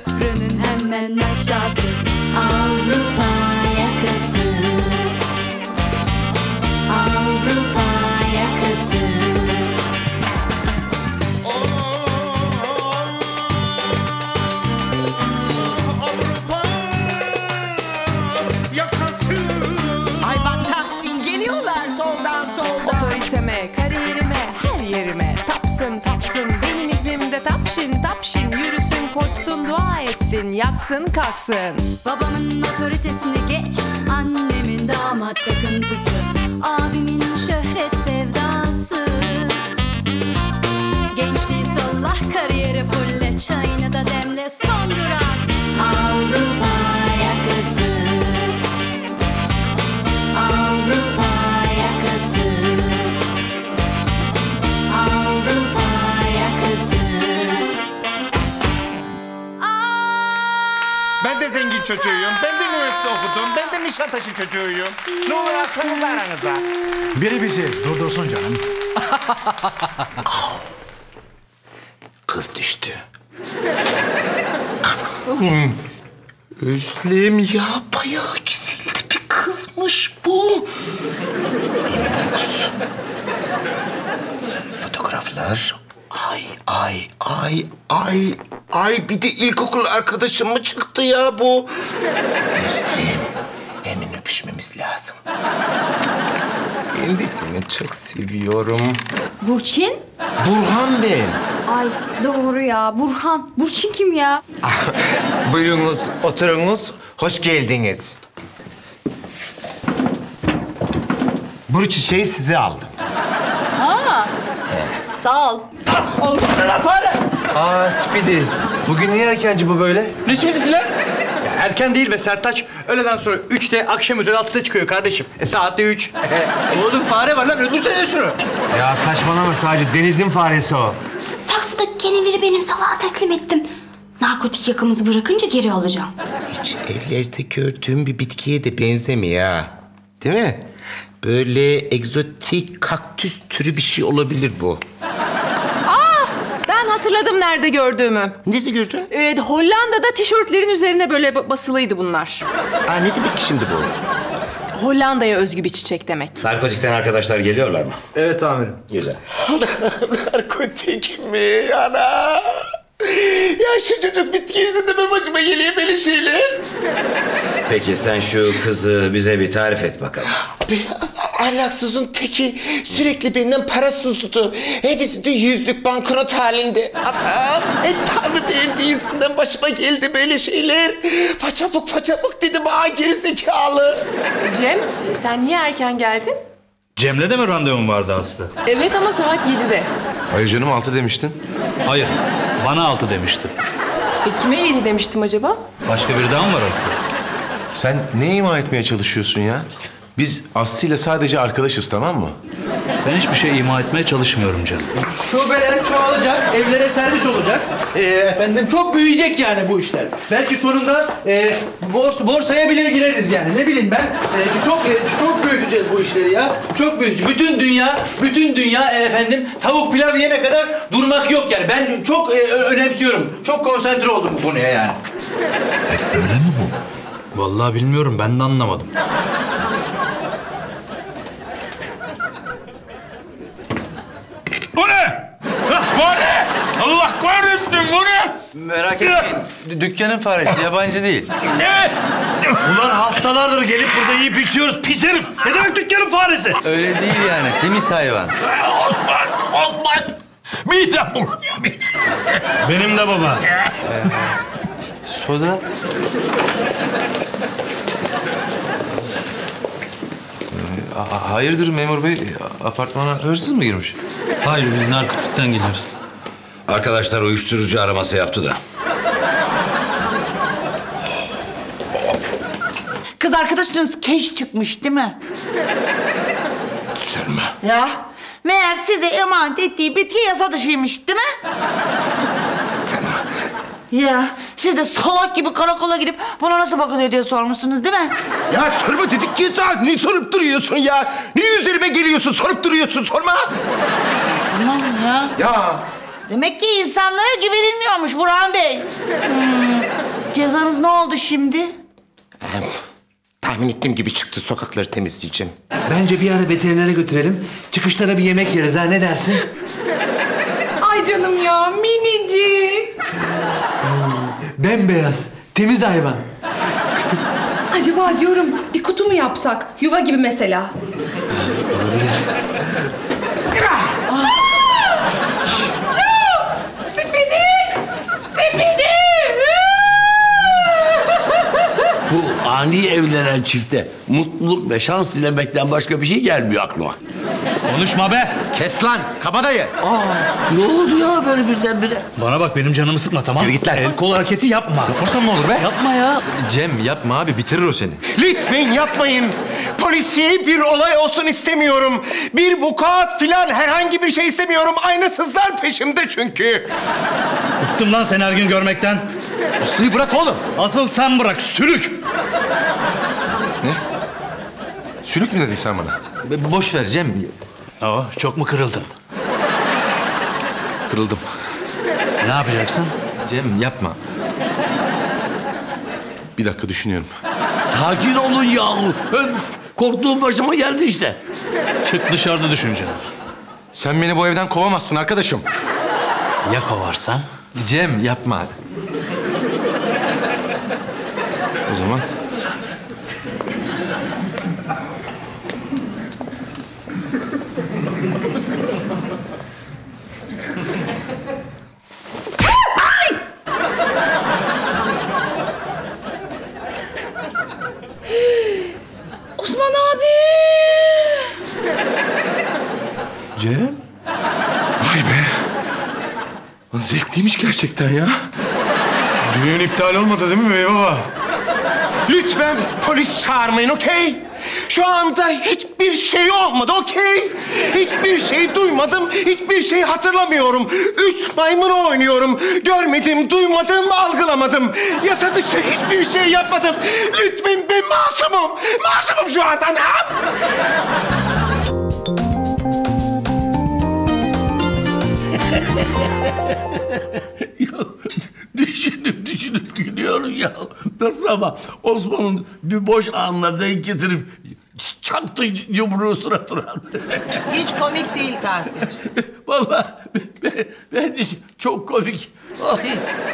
köprünün hemen aşağısı Avrupa yakası. Avrupa yakası. Avrupa yakası. Ay bak Taksim geliyorlar soldan. Otoriteme, kariyerime, her yerime tapsın benim izimde tapşin yürüsün koşsun dua etsin yatsın kalksın. Babamın otoritesini geç, annemin damat takıntısı, abimin şöhret sevdası. Gençliği sollah, kariyeri fulle, çayını da demle, son durak Avrupa yakası. Avrupa yakası. Avrupa yakası. Ben de zengin çocuğuyum. Ben de üniversite okudum. Ben de Nişantaşı çocuğuyum. Ne olur alsanız aranıza. Biri bizi durdursun canım. Kız düştü. Anam. Özlem ya, bayağı güzel bir kızmış bu. Inbox. Fotoğraflar. Ay bir de ilkokul arkadaşım mı çıktı ya bu? Özlem, hemen öpüşmemiz lazım. Kendisini çok seviyorum. Burçin? Burhan ben. Ay doğru ya, Burhan. Burçin kim ya? Buyurunuz, oturunuz. Hoş geldiniz. Bu çiçeği size aldım. Sağ ol. Speedy. Bugün niye erkenci bu böyle? Ne simidisi lan? Ya erken değil be Sertaç. Öğleden sonra 3'te, akşam üzeri 6'da çıkıyor kardeşim. Saatte 3. Oğlum fare var lan, öldürsene şunu. Ya saçmalama, sadece denizin faresi o. Saksıdaki keneviri benim salağa teslim ettim. Narkotik yakamızı bırakınca geri alacağım. Hiç evlerde gördüğüm bir bitkiye de benzemiyor ha. Değil mi? Böyle egzotik kaktüs türü bir şey olabilir bu. Ben hatırladım nerede gördüğümü. Nerede gördün? Hollanda'da tişörtlerin üzerine böyle basılıydı bunlar. Ne demek ki şimdi bu? Hollanda'ya özgü bir çiçek demek. Narkotikten arkadaşlar geliyorlar mı? Evet amirim. Güzel. Narkotik mi? Ana! Ya şu çocuk bitki yüzünden mi başıma geliyor böyle şeyler? Peki sen şu kızı bize bir tarif et bakalım. Bir ahlaksızın teki, sürekli benden para sustutu. Hepsi de yüzlük banknot halinde. Ama hep Tanrı verdiği yüzünden başıma geldi böyle şeyler. Paçabuk dedim, gerizekalı. Cem, sen niye erken geldin? Cem'le de mi randevum vardı Aslı? Evet ama saat 7'de. Hayır canım, 6 demiştin. Hayır. Bana 6 demişti. Kime 7 demiştim acaba? Başka biri daha mı var Aslı? Sen ne ima etmeye çalışıyorsun ya? Biz Aslı'yla sadece arkadaşız, tamam mı? Ben hiçbir şey ima etmeye çalışmıyorum canım. Şubeler çoğalacak, evlere servis olacak. Çok büyüyecek yani bu işler. Belki sonunda borsaya bile gireriz yani. Ne bileyim ben. Çok büyüteceğiz bu işleri ya. Çok büyüteceğiz. Bütün dünya tavuk pilav yene kadar durmak yok yani. Ben çok önemsiyorum. Çok konsantre oldum bu konuya yani. Öyle mi bu? Vallahi bilmiyorum, ben de anlamadım. Bu ne? Bu ne? Allah kahretsin, bu ne? Merak etmeyin. Dükkanın faresi, yabancı değil. Evet. Ulan haftalardır gelip burada yiyip içiyoruz, pis herif. Ne demek dükkanın faresi? Öyle değil yani, temiz hayvan. Osman. Midem bulunuyor. Benim de baba. Soda. Hayırdır memur bey? Apartmana hırsız mı girmiş? Hayır, biz narkotikten geliyoruz. Arkadaşlar uyuşturucu araması yaptı da. Kız arkadaşınız keş çıkmış değil mi? Selma. Ya meğer size emanet ettiği bitki yasa dışıymış değil mi? Selma. Ya siz de salak gibi karakola gidip buna nasıl bakılıyor diye sormuşsunuz değil mi? Ya sorma dedik ki zaten. Niye sorup duruyorsun ya? Niye üzerime geliyorsun, sorup duruyorsun? Sorma. Tamam ya. Ya. Demek ki insanlara güvenilmiyormuş Burhan Bey. Cezanız ne oldu şimdi? Tahmin ettiğim gibi çıktı. Sokakları temizleyeceğim. Bence bir ara veterinere götürelim. Çıkışlara bir yemek yeriz ha, ne dersin? Ay canım ya, minicik. Bembeyaz, temiz hayvan. Acaba diyorum bir kutu mu yapsak? Yuva gibi mesela. Olabilir. Sepidi! Bu ani evlenen çifte mutluluk ve şans dilemekten başka bir şey gelmiyor aklıma. Konuşma be. Kes lan kabadayı. Ne oldu ya böyle birdenbire? Bana bak, benim canımı sıkma, tamam? Yürü git lan. El kol hareketi yapma. Yaparsan ne olur be? Yapma ya. Cem yapma abi, bitirir o seni. Lütfen yapmayın. Polisiye bir olay olsun istemiyorum. Bir vukuat filan herhangi bir şey istemiyorum. Aynasızlar peşimde çünkü. Bıktım lan seni her gün görmekten. Aslı'yı bırak oğlum. Asıl sen bırak, sülük. Ne? Sülük mü dedin sen bana? Boş ver Cem. Çok mu kırıldın? Kırıldım. Ne yapacaksın? Cem yapma. Bir dakika düşünüyorum. Sakin olun yahu. Öf! Korktuğum başıma geldi işte. Çık dışarıda düşüneceğim. Sen beni bu evden kovamazsın arkadaşım. Ya kovarsam? Cem yapma. O zaman... Osman abi! Cem? Vay be. Lan zevkliymiş gerçekten ya. Düğün iptal olmadı değil mi bey baba? Lütfen polis çağırmayın, okey? Şu anda hiçbir şey olmadı, okey? Hiçbir şey duymadım, hiçbir şey hatırlamıyorum. 3 maymun oynuyorum. Görmedim, duymadım, algılamadım. Yasa dışı hiçbir şey yapmadım. Lütfen, ben masumum. Masumum şu anda, ne yap? Düşünüp gülüyorum ya. Nasıl ama Osman'ın bir boş anla denk getirip çaktı yumruğu suratına. Hiç komik değil Tahsin. Vallahi bence çok komik. Ay,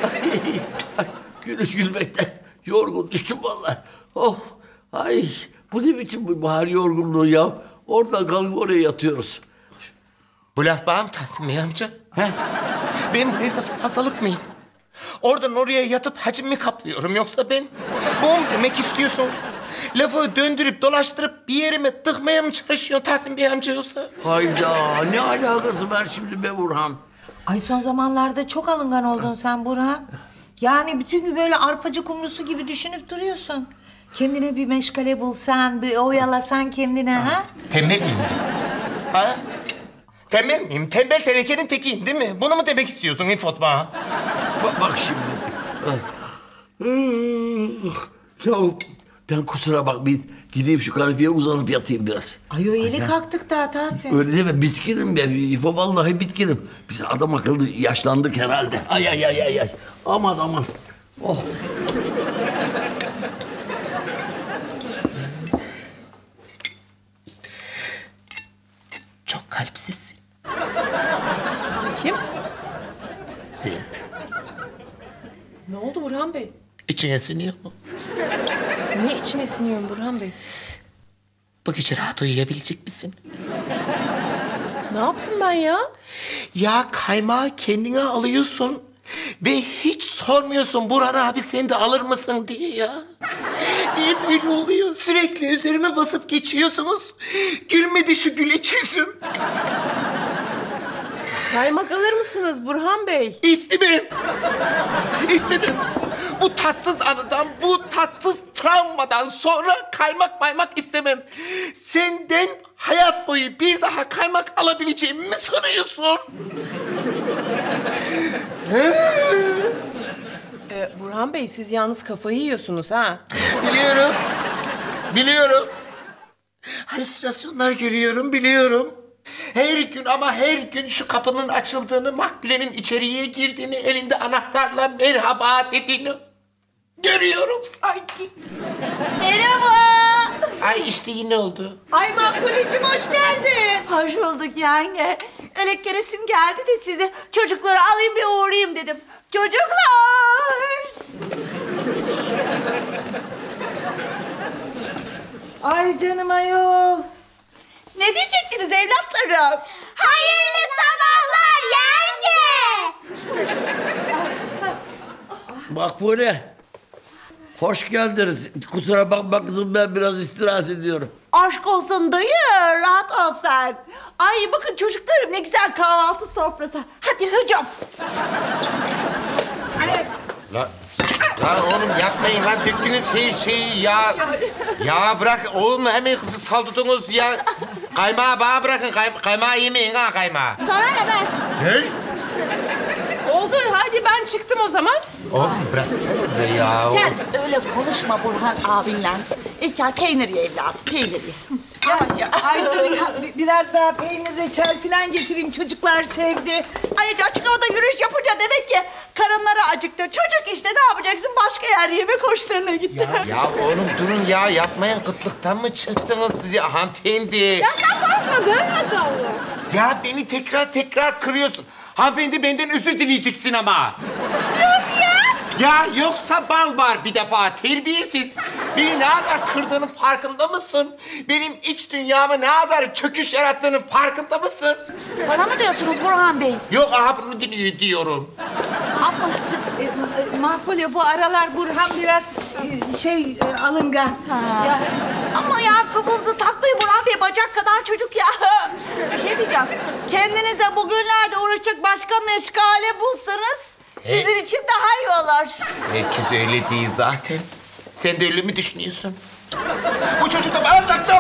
gülmekten yorgun düştüm vallahi. Of, ay bu ne biçim bu bahar yorgunluğu ya. Oradan kalkıp oraya yatıyoruz. Bu laf bana mı Tahsin Bey amca? He? Ben bu evde fazlalık mıyım? Oradan oraya yatıp hacim mi kaplıyorum yoksa ben? Bu mu demek istiyorsunuz? Lafı döndürüp dolaştırıp bir yerime tıkmaya mı çalışıyor Tahsin Bey amca yoksa? Hayda, ne alakası var şimdi be Burhan? Ay son zamanlarda çok alıngan oldun sen Burhan. Yani bütün gün böyle arpacı kumrusu gibi düşünüp duruyorsun. Kendine bir meşgale bulsan, bir oyalasan kendine ha? Tembel miyim ben? Ha? Tembel miyim? Tembel tenekenin tekiyim değil mi? Bunu mu demek istiyorsun İfot bana? Bak şimdi. Ya ben kusura bakmayın. Gideyim şu kanepeye uzanıp yatayım biraz. Ay o yeni kalktık daha Tahsin. Öyle deme, bitkinim ben. İfo vallahi bitkinim. Biz adam akıllı yaşlandık herhalde. Ay. Aman. Oh. Çok kalpsizsin. Kim? Sen. Ne oldu Burhan Bey? İçine siniyor mu? Ne içime siniyorum Burhan Bey? Bu gece rahat uyuyabilecek misin? Ne yaptım ben ya? Ya kaymağı kendine alıyorsun ve hiç sormuyorsun Burhan abi sen de alır mısın diye ya. Niye böyle oluyor? Sürekli üzerime basıp geçiyorsunuz. Gülmedi şu güleç yüzüm. Kaymak alır mısınız Burhan Bey? İstemem. Bu tatsız anıdan, bu tatsız travmadan sonra kaymak istemem. Senden hayat boyu bir daha kaymak alabileceğimi mi sanıyorsun? Burhan Bey siz yalnız kafayı yiyorsunuz ha? Biliyorum. Halüsinasyonlar görüyorum, biliyorum. Her gün şu kapının açıldığını, Makbule'nin içeriye girdiğini, elinde anahtarla merhaba dediğini. görüyorum sanki. Merhaba. Ay işte yine oldu. Ay Makbule'cim hoş geldin. Hoş bulduk yenge. Öyle keresim geldi de size çocukları alayım bir uğrayayım dedim. Çocuklar! Ay canım ayol. Ne diyecektiniz evlatlarım? Hayırlı sabahlar yenge. Makbule. Hoş geldiniz. Kusura bakma kızım, ben biraz istirahat ediyorum. Aşk olsun dayı, rahat ol sen. Ay bakın çocuklarım ne güzel kahvaltı sofrası. Hadi hücum. Lan oğlum yapmayın lan, döktünüz her şeyi ya. Ya bırak oğlum, hemen kızı saldırdınız ya. Kaymağı bana bırakın, kaymağı yemeyin ha, kaymağı. Sana ne be? Ne? Oldu, hadi ben çıktım o zaman. Oğlum bıraksanıza ya. Sen öyle konuşma Burhan abinle. İlker peynir ye evladım, peynir ye. Yavaş ya. Ay dur ya, biraz daha peynir, reçel falan getireyim. Çocuklar sevdi. Ay açık havada yürüyüş yapınca demek ki karınları acıktı. Çocuk işte ne yapacaksın? Başka yer yemek hoşlarına gitti. Ya oğlum durun ya, yapmayın. Kıtlıktan mı çıktınız siz ya hanımefendi? Ya sen konuşma, gözüme kaldı. Ya beni tekrar kırıyorsun. Hanımefendi benden özür dileyeceksin ama. Yok ya. Ya yoksa bal var bir defa, terbiyesiz. Beni ne kadar kırdığının farkında mısın? Benim iç dünyamı ne kadar çöküş yarattığının farkında mısın? Bana mı diyorsunuz Burhan Bey? Yok, aha bunu diyorum. Ama Makbule bu aralar Burhan biraz alıngan. Ya, ama ya kafanızı takmayın Burhan Bey, bacak kadar çocuk ya. Bir şey diyeceğim. Kendinize bugünlerde uğraşacak başka meşgale bulsanız sizin için daha iyi olur. Herkes öyle değil zaten. Sen de öyle mi düşünüyorsun? Bu çocuk da bana taktı.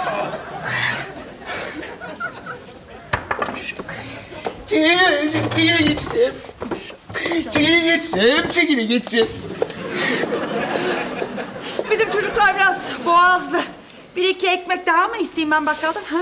Çekili geçeceğim. Bizim çocuklar biraz boğazlı. Bir iki ekmek daha mı isteyeyim ben bakkaldan? Ha?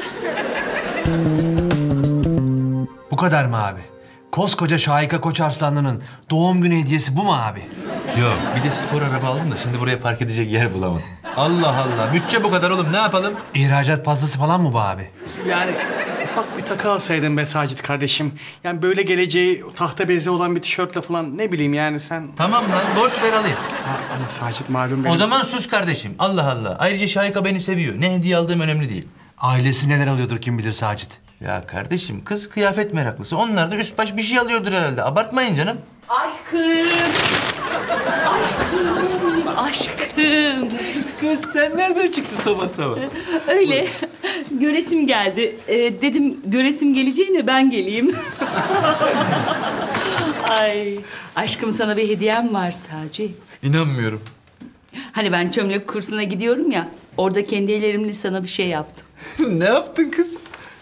Bu kadar mı abi? Koskoca Şahika Koçarslanlı'nın doğum günü hediyesi bu mu abi? Yok, bir de spor araba aldım da şimdi buraya park edecek yer bulamadım. Allah Allah, bütçe bu kadar oğlum, ne yapalım? İhracat pastası falan mı bu abi? Yani ufak bir takı alsaydın be Sacit kardeşim. Yani böyle geleceği tahta bezi olan bir tişörtle falan, ne bileyim yani sen... Tamam lan, borç ver alayım. Ha, ama Sacit malum benim... O zaman sus kardeşim, Allah Allah. Ayrıca Şahika beni seviyor, ne hediye aldığım önemli değil. Ailesi neler alıyordur kim bilir Sacit. Ya kardeşim, kız kıyafet meraklısı. Onlar da üst baş bir şey alıyordur herhalde. Abartmayın canım. Aşkım. Aşkım. Kız sen nereden çıktın sabah sabah? Öyle. Göresim geldi. Dedim göresim geleceğine ben geleyim. Ay. Aşkım sana bir hediyem var Sacit. İnanmıyorum. Hani ben çömlek kursuna gidiyorum ya. Orada kendi ellerimle sana bir şey yaptım. Ne yaptın kız?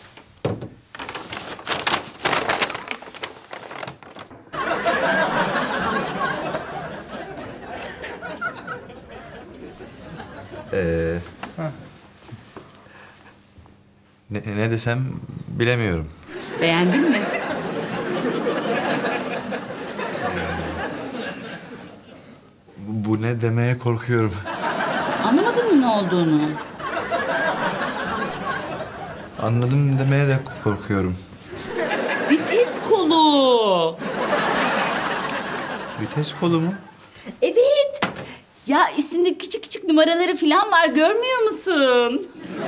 Ne desem bilemiyorum. Beğendin mi? Bu ne demeye korkuyorum. Anlamadın mı ne olduğunu? Anladım demeye de korkuyorum. Vites kolu. Vites kolu mu? Evet. Ya üstünde küçük küçük numaraları falan var, görmüyor musun?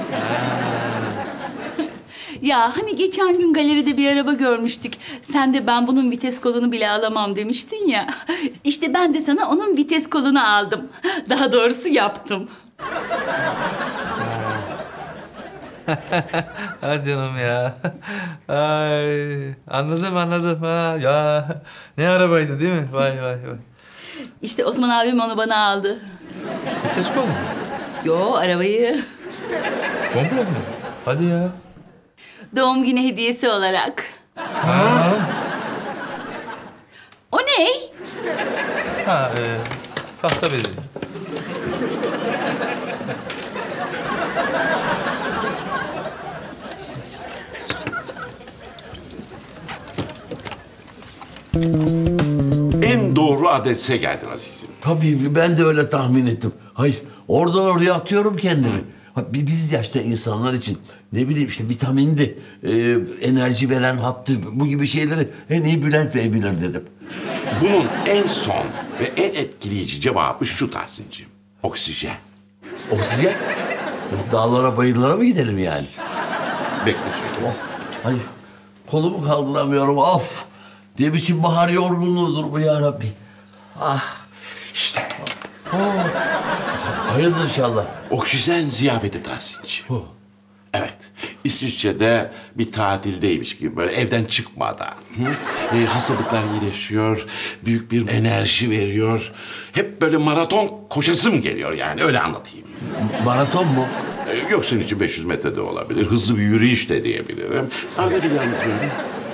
Ya hani geçen gün galeride bir araba görmüştük. Sen de ben bunun vites kolunu bile alamam demiştin ya. İşte ben de sana onun vites kolunu aldım. Daha doğrusu yaptım. Ha canım ya. Ay, anladım ha. Ya ne arabaydı değil mi? Vay. İşte Osman abim onu bana aldı. Vites kol mu? Yo, arabayı. Komple mi? Hadi ya. Doğum günü hediyesi olarak. Ha? O ne? Ha, tahta bezi. En doğru adrese geldin azizim. Tabii ben de öyle tahmin ettim. Hayır, oradan oraya atıyorum kendimi. Biz yaşta insanlar için ne bileyim işte vitamindi, enerji veren haptı, bu gibi şeyleri en iyi Bülent Bey bilir dedim. Bunun en son ve en etkileyici cevabı şu Tahsin'ciğim. Oksijen. Oksijen? Dağlara bayırlara mı gidelim yani? Bekle şekerim. Oh, ay, kolumu kaldıramıyorum, of! Ne biçim bahar yorgunluğudur bu ya Rabbi. Ah, işte. Oh. Hayırdır inşallah. Oksijen ziyafeti Tahsin'ciğim. Oh. Evet, İsviçre'de bir tatildeymiş gibi böyle evden çıkmadan. Hastalıklar iyileşiyor, büyük bir enerji veriyor. Hep böyle maraton koşasım geliyor yani, öyle anlatayım. Maraton mu? Yok, senin için 500 metre de olabilir, hızlı bir yürüyüş de diyebilirim. Arada bir yalnız böyle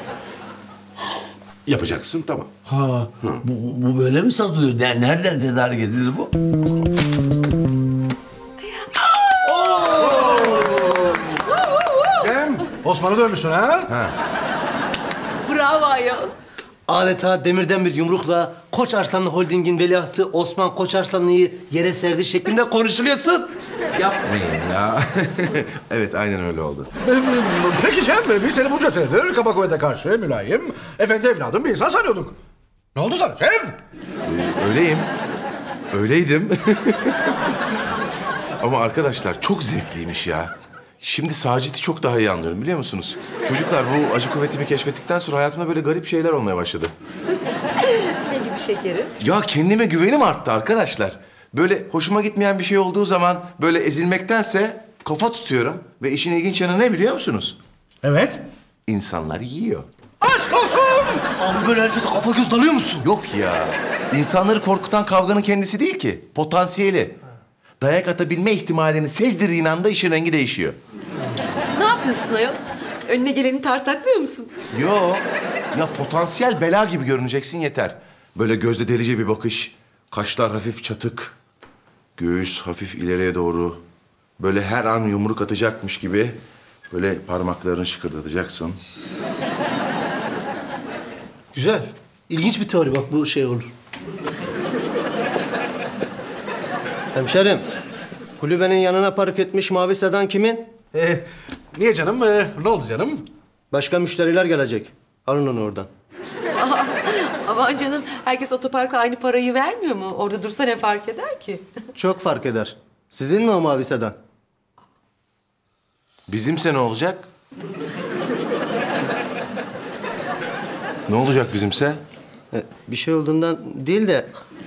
yapacaksın, tamam. Ha, bu böyle mi satılıyor? Nereden tedarik edilir bu? Osman'ı dövmüşsün ha? Bravo ayol. Adeta demirden bir yumrukla Koç Arslanlı Holding'in veliahtı Osman Koç Arslanlı'yı yere serdi şeklinde konuşuluyorsun. Yapmayın ya. Evet, aynen öyle oldu. Peki Cem, biz seni bunca senedir kaba kuvvete karşı mülayim, efendi evladım bir insan sanıyorduk. Ne oldu sana Cem? Öyleyim. Öyleydim. Ama arkadaşlar çok zevkliymiş ya. Şimdi Sacit'i çok daha iyi anlıyorum, biliyor musunuz? Çocuklar, bu acı kuvvetimi keşfettikten sonra hayatımda böyle garip şeyler olmaya başladı. Ne gibi şekerim? Ya kendime güvenim arttı arkadaşlar. Böyle hoşuma gitmeyen bir şey olduğu zaman böyle ezilmektense kafa tutuyorum. Ve işin ilginç yanı ne biliyor musunuz? Evet. İnsanlar yiyor. Aşk olsun! Abi böyle herkese kafa göz dalıyor musun? Yok ya. İnsanları korkutan kavganın kendisi değil ki. Potansiyeli. Dayak atabilme ihtimalini sezdirdiğin anda işin rengi değişiyor. Ne yapıyorsun ayol? Önüne geleni tartaklıyor musun? Yo. Ya potansiyel bela gibi görüneceksin yeter. Böyle gözde delice bir bakış. Kaşlar hafif çatık. Göğüs hafif ileriye doğru. Böyle her an yumruk atacakmış gibi. Böyle parmaklarını şıkırdatacaksın. Güzel. İlginç bir teori, bak bu şey olur. Hemşerim, kulübenin yanına park etmiş mavi sedan kimin? Niye canım? Ne oldu canım? Başka müşteriler gelecek. Alın onu oradan. Aman canım, herkes otoparka aynı parayı vermiyor mu? Orada dursa ne fark eder ki? Çok fark eder. Sizin mi o mavi sedan? Bizimse ne olacak? Ne olacak bizimse? Bir şey olduğundan değil de...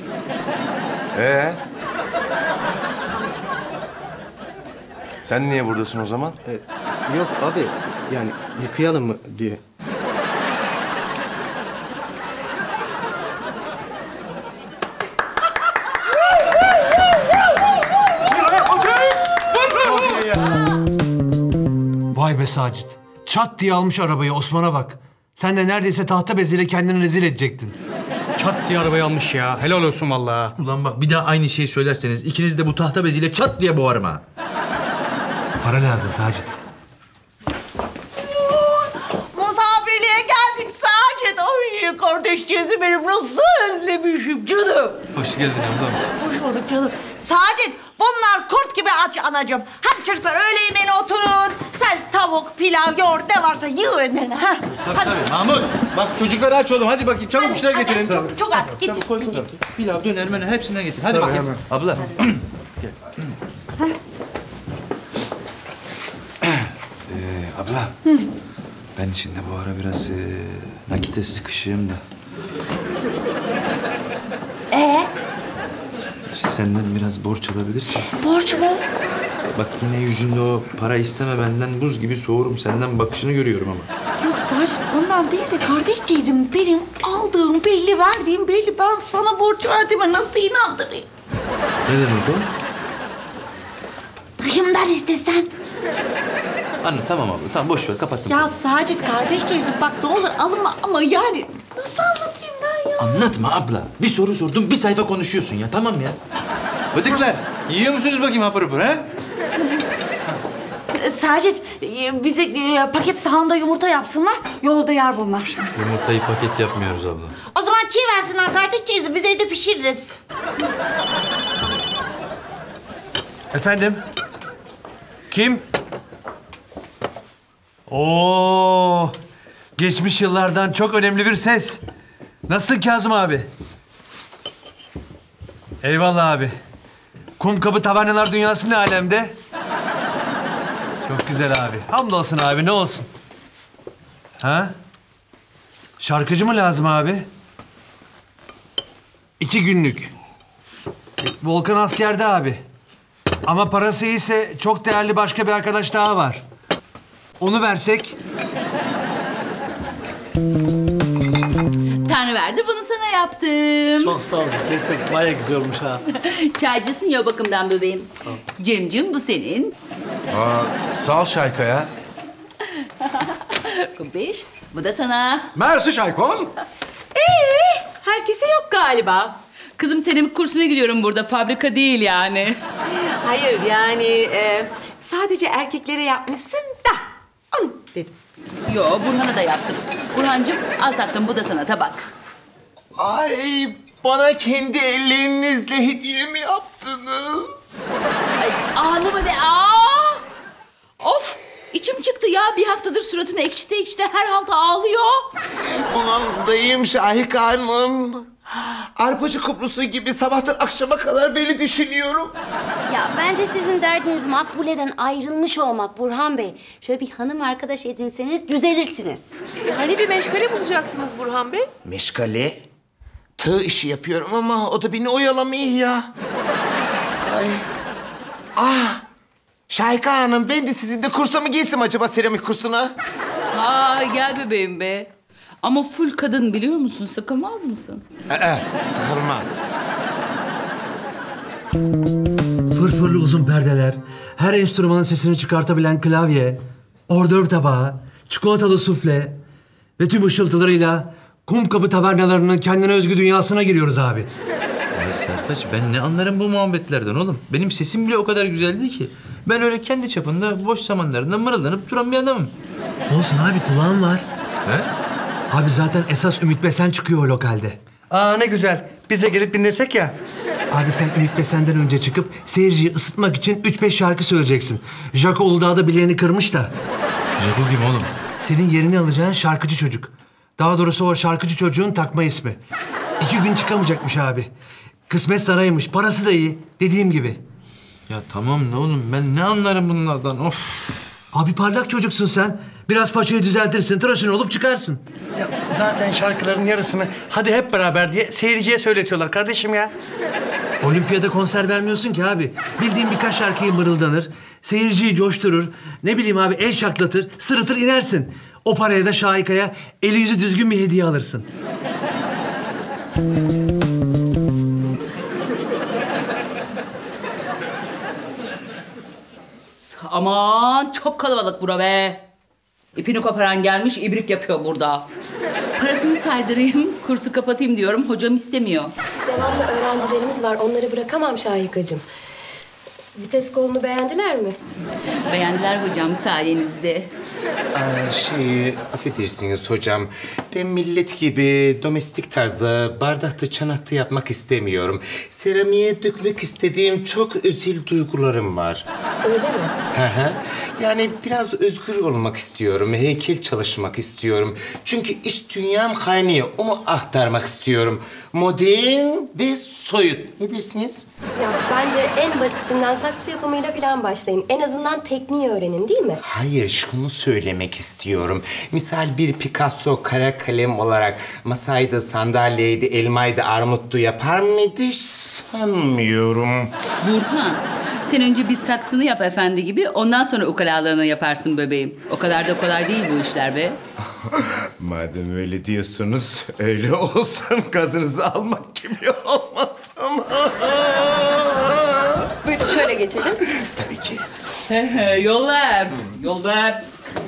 Sen niye buradasın o zaman? Yok abi, yani yıkayalım mı diye. Vay be Sacit. Çat diye almış arabayı, Osman'a bak. Sen de neredeyse tahta beziyle kendini rezil edecektin. Çat diye arabayı almış ya. Helal olsun vallahi. Ulan bak, bir daha aynı şeyi söylerseniz ikiniz de bu tahta beziyle çat diye boğarım ha. Para lazım Sacit. Misafirliğe geldik Sacit. Ay kardeşciğizi benim nasıl özlemişim canım. Hoş geldin ablam. Hoş bulduk canım. Sacit, bunlar kurt gibi aç anacığım. Hadi çocuklar, öğle yemeğine oturun. Sen tavuk, pilav, yoğurt ne varsa yiyin önlerine. Ha? Tabii. Mahmut, bak çocuklar aç oğlum. Hadi bakayım, çabuk bir şeyler getirin. Çok az, git. Çabuk koy. Pilav, döner, möner hepsinden getir. Hadi bakayım. Abla. Gel. Abla. Ben içinde bu ara biraz nakite sıkışığım da. İşte senden biraz borç alabilirsin. Borç mu? Bak yine yüzünde o para isteme benden, buz gibi soğurum. Senden bakışını görüyorum ama. Yok Sacit, ondan değil de kardeşciğizim benim aldığım belli, verdiğim belli. Ben sana borç verdiğime nasıl inandırayım? Ne demek o? Dayımdan istesen. Anne tamam abla, tamam boş ver, kapattım. Ya Sacit kardeşciğizim bak ne olur alınma ama yani nasıl anlatayım ben ya? Anlatma abla. Bir soru sordum, bir sayfa konuşuyorsun ya. Tamam ya. Bıdıklar, yiyor musunuz bakayım hapır hapır ha? Sacit, bize paket sahanda yumurta yapsınlar, yolda yer bunlar. Yumurtayı paket yapmıyoruz abla. O zaman çiğ versinler kardeşciğizim, biz evde pişiririz. Efendim? Kim? Oo, geçmiş yıllardan çok önemli bir ses. Nasılsın Kazım abi? Eyvallah abi. Kum kabı tabanyalar dünyası ne alemde? Çok güzel abi. Hamdolsun abi, ne olsun? Ha? Şarkıcı mı lazım abi? 2 günlük. Volkan askerde abi. Ama parası iyiyse çok değerli başka bir arkadaş daha var. Onu versek... Tanrı verdi, bunu sana yaptım. Çok sağ ol. Gerçekten bayağı güzel olmuş ha. Çaycısın ya bakımdan bebeğim. Cemcim bu senin. Sağ ol Şayka ya. Kumbeş, bu da sana. Mersi Şaykon. Herkese yok galiba. Kızım senin kursuna gidiyorum burada, fabrika değil yani. Hayır yani sadece erkeklere yapmışsın da onu dedim. Yo, Burhan'a da yaptım. Burhancığım, al tatlım, bu da sana tabak. Ay, bana kendi ellerinizle hediye mi yaptınız? Ay, ağlama be, Of, içim çıktı ya. Bir haftadır suratını ekşite her halta ağlıyor. Bulandayım Şahika Hanım. Arpacı kumrusu gibi sabahtan akşama kadar beni düşünüyorum. Ya bence sizin derdiniz Makbule'den ayrılmış olmak Burhan Bey. Şöyle bir hanım arkadaş edinseniz düzelirsiniz. Hani bir meşgale bulacaktınız Burhan Bey? Meşgale? Tığ işi yapıyorum ama o da beni oyalamıyor ya. Ay. Şahika Hanım, ben de sizinle kursa mı gelsem acaba, seramik kursuna? Gel bebeğim be. Ama full kadın biliyor musun? Sıkılmaz mısın? Sıkılmam. Fırfırlı uzun perdeler, her enstrümanın sesini çıkartabilen klavye, ordör tabağı, çikolatalı sufle ve tüm ışıltılarıyla kum kabı tavernalarının kendine özgü dünyasına giriyoruz abi. Ya Sertaç, ben ne anlarım bu muhabbetlerden oğlum? Benim sesim bile o kadar güzel değil ki. Ben öyle kendi çapında boş zamanlarında mırıldanıp duran bir adamım. Olsun abi, kulağın var. He? Abi zaten esas Ümit Besen çıkıyor o lokalde. Ne güzel. Bize gelip dinlesek ya. Abi sen Ümit Besen'den önce çıkıp seyirciyi ısıtmak için 3-5 şarkı söyleyeceksin. Jaco Uludağ'da bileğini kırmış da. Jaco kim oğlum? Senin yerini alacağın şarkıcı çocuk. Daha doğrusu o şarkıcı çocuğun takma ismi. 2 gün çıkamayacakmış abi. Kısmet saraymış, parası da iyi. Dediğim gibi. Ya tamam ne oğlum, ben ne anlarım bunlardan, of. Abi parlak çocuksun sen. Biraz paçayı düzeltirsin, tıraşın olup çıkarsın. Ya, zaten şarkıların yarısını hadi hep beraber diye seyirciye söyletiyorlar kardeşim ya. Olimpiyada konser vermiyorsun ki abi. Bildiğin birkaç şarkıyı mırıldanır, seyirciyi coşturur, ne bileyim abi el şaklatır, sırıtır inersin. O paraya da Şahika'ya eli yüzü düzgün bir hediye alırsın. Aman çok kalabalık bura be. İpini koparan gelmiş, ibrik yapıyor burada. Parasını saydırayım, kursu kapatayım diyorum. Hocam istemiyor. Devamlı öğrencilerimiz var. Onları bırakamam Şahikacığım. Vites kolunu beğendiler mi? Beğendiler hocam sayenizde. Affedersiniz hocam. Ben millet gibi domestik tarzda bardakta çanaktı yapmak istemiyorum. Seramiğe dökmek istediğim çok özel duygularım var. Öyle mi? Yani biraz özgür olmak istiyorum. Heykel çalışmak istiyorum. Çünkü iç dünyam kaynıyor. Onu aktarmak istiyorum. Modern ve soyut. Ne dersiniz? Ya bence en basitinden saksı yapımıyla falan başlayın. En azından tekniği öğrenin değil mi? Hayır, şunu söylemek istiyorum. Misal bir Picasso kara kalem olarak masaydı, sandalyeydi, elmaydı, armuttu yapar mıydı? Hiç sanmıyorum. Burhan, sen önce bir saksını yap efendi gibi, ondan sonra ukalalığını yaparsın bebeğim. O kadar da kolay değil bu işler be. Madem öyle diyorsunuz, öyle olsun. Gazınızı almak gibi olmasın. Buyurun şöyle geçelim. Tabii ki. Yol ver, yol ver.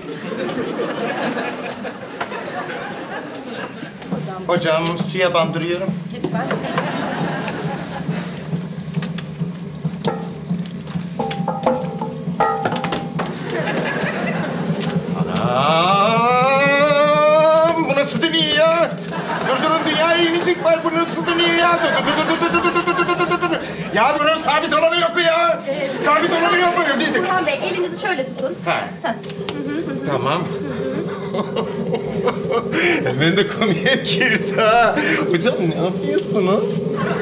Hocam suya bandırıyorum. Lütfen. Anam! Bu nasıl dönüyor ya? Durdurun, dünyaya yenecek var. Bu nasıl dönüyor ya? Dur. Ya bunun sabit olanı yok mu ya? Sabit olanı yok mu? Burhan Bey elinizi şöyle tutun. Ha. Tamam. Ben de konuya girdi ha. Hocam ne yapıyorsunuz?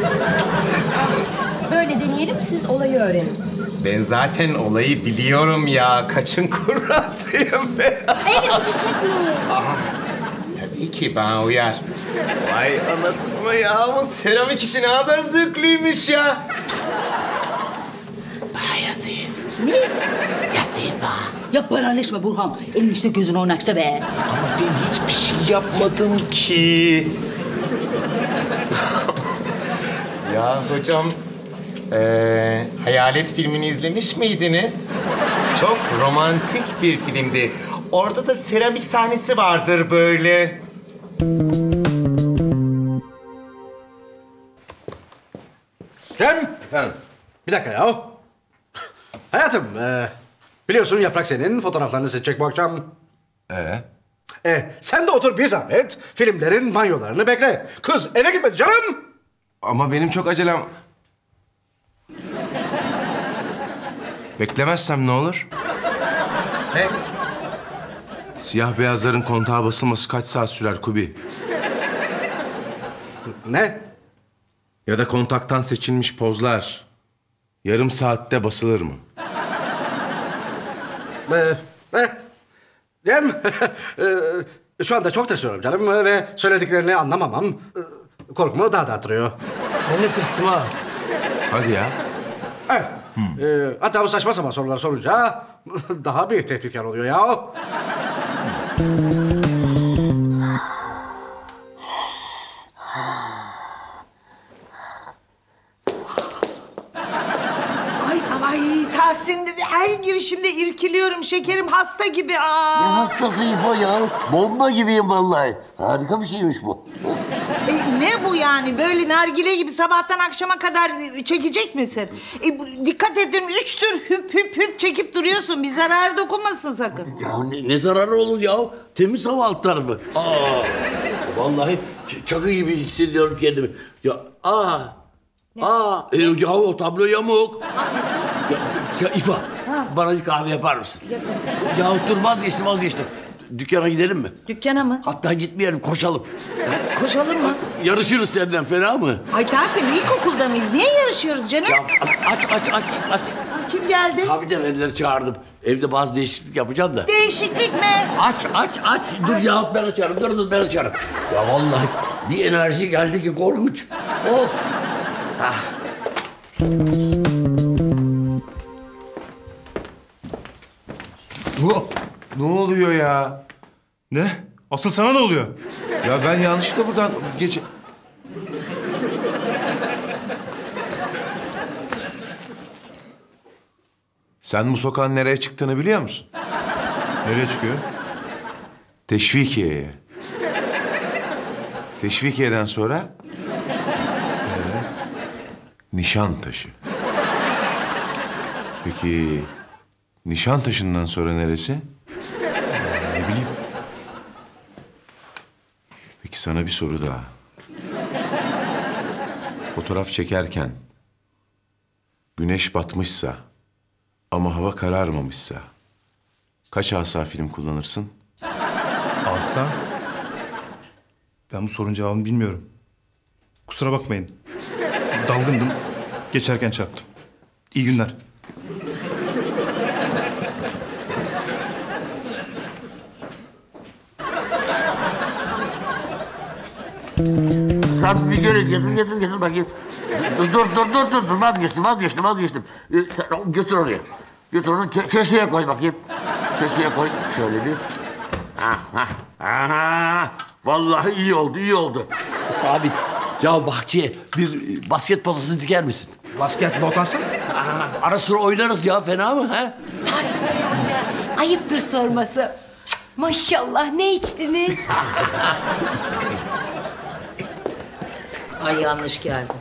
Böyle deneyelim, siz olayı öğrenin. Ben zaten olayı biliyorum ya. Kaçın kurrasıyım ben. Elinizi çekmeyin. Aha. Tabii ki bana uyar. Vay anasını ya. Bu seramik işi ne kadar zevkliymiş ya. Pişt. Bana yazayım. Ne? Yazayım bana. Ya banaleşme Burhan. Elin işte gözün oynaştı be. Ama ben hiçbir şey yapmadım ki. Ya hocam, Hayalet filmini izlemiş miydiniz? Çok romantik bir filmdi. Orada da seramik sahnesi vardır böyle. Cem! Efendim? Bir dakika ya. Hayatım, biliyorsun Yaprak senin fotoğraflarını seçecek bu akşam. Sen de otur bir zahmet, filmlerin banyolarını bekle. Kız eve gitmedi canım. Ama benim çok acelem... Beklemezsem ne olur? Ne? Siyah beyazların kontağa basılması kaç saat sürer Kubi? Ne? Ya da kontaktan seçilmiş pozlar yarım saatte basılır mı? Cem, şu anda çok tırsıyorum canım ve söylediklerini anlamamam korkumu daha da arttırıyor. Ben de tırstım ha. Hadi ya. Evet. Hatta bu saçma sapan sorular sorunca daha bir tehditkar oluyor ya. Ay Tahsin, her girişimde irkiliyorum şekerim, hasta gibi. Ne hastası İfo ya? Bomba gibiyim vallahi. Harika bir şeymiş bu. Ne bu yani? Böyle nargile gibi sabahtan akşama kadar çekecek misin? Dikkat edin, 3 tür hüp hüp hüp çekip duruyorsun. Bir zararı dokunmasın sakın. Ya ne zararı olur ya? Temiz hava alt tarafı. Vallahi çakı gibi hissediyorum kendimi. Ya ya o tablo yamuk. Ya İfa, bana bir kahve yapar mısın? Ya dur vazgeçtim. Dükkana gidelim mi? Dükkana mı? Hatta gitmeyelim, koşalım. Koşalım mı? Yarışırız senden, fena mı? Ay Tahsin, ilkokulda mıyız? Niye yarışıyoruz canım? Ya aç. Kim geldi? Sabit efendileri çağırdım. Evde bazı değişiklik yapacağım da. Değişiklik mi? Aç. Dur ya ben açarım. Dur ben açarım. Ya vallahi bir enerji geldi ki korkunç. Of. Ne oluyor ya? Ne? Asıl sana ne oluyor? Ya ben yanlışlıkla buradan geç... Sen bu sokağın nereye çıktığını biliyor musun? Nereye çıkıyor? Teşvikiye'ye. Teşvikiye'den sonra... Nişantaşı. Peki... Nişantaşı'ndan sonra neresi? Ne bileyim. Peki sana bir soru daha. Fotoğraf çekerken... Güneş batmışsa... Ama hava kararmamışsa... Kaç asa film kullanırsın? Asa? Ben bu sorunun cevabını bilmiyorum. Kusura bakmayın. Dalgındım. Geçerken çarptım. İyi günler. Sen bir getir bakayım. Dur vazgeçtim. Sen götür oraya. Götür onu köşeye koy bakayım. Köşeye koy şöyle bir. Vallahi iyi oldu. Sabit. Ya bahçeye bir basket potası diker misin? Basket potası? Ara sıra oynarız ya, fena mı ha? Tahsin Bey amca, ayıptır sorması. Maşallah, ne içtiniz? Ay yanlış geldi.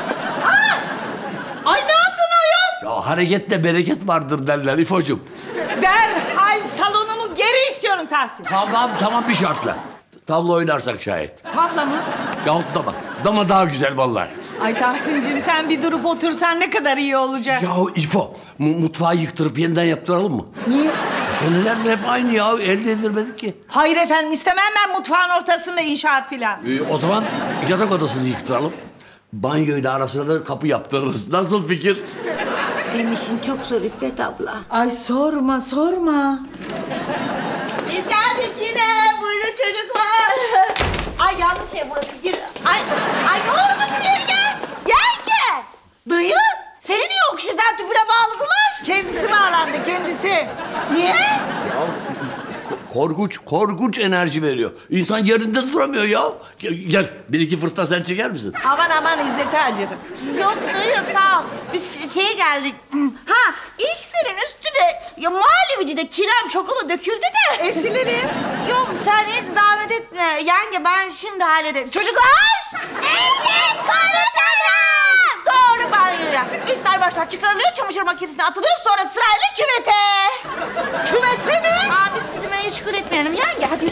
Ay ne yaptın ayol? Ya harekette bereket vardır derler İfo'cum. Derhal salonumu geri istiyorum Tahsin. Tamam bir şartla. Tavla oynarsak şayet. Tavla mı? Yahut dama. Dama daha güzel vallahi. Ay Tahsin'cim sen bir durup otursan ne kadar iyi olacak. Yahu İfo, mutfağı yıktırıp yeniden yaptıralım mı? Niye? Senelerdir hep aynı ya, elde edilmedik ki. Hayır efendim istemem ben mutfağın ortasında inşaat filan. O zaman yatak odasını yıktıralım. Banyoyla arasına da kapı yaptırırız. Nasıl fikir? Senin işin çok zor İffet abla. Ay sorma sorma. Biz geldik yine. Buyurun çocuklar. Ay yanlış şey burası. Gir. Ay ne oldu buraya gel. Gel. Dayı seni niye oksijen tüpüne bağladılar? Kendisi bağlandı kendisi. Niye? Ya korkunç enerji veriyor. İnsan yerinde duramıyor ya. Gel bir iki fırtına sen çeker misin? Aman İzzet'e acırım. Yok dayı sağ ol. Biz şeye geldik. Ha ilk üstüne ya muhallebicide kirem şokola döküldü de. Silerim. Yok sen hiç zahmet etme. Yenge ben şimdi hallederim. Çocuklar! Evet komutanım! Doğru banyoya. Üstler başlar çıkarılıyor, çamaşır makinesine atılıyor, sonra sırayla küvete. Küvete mi? Abi sizi meşgul etmeyelim yenge hadi.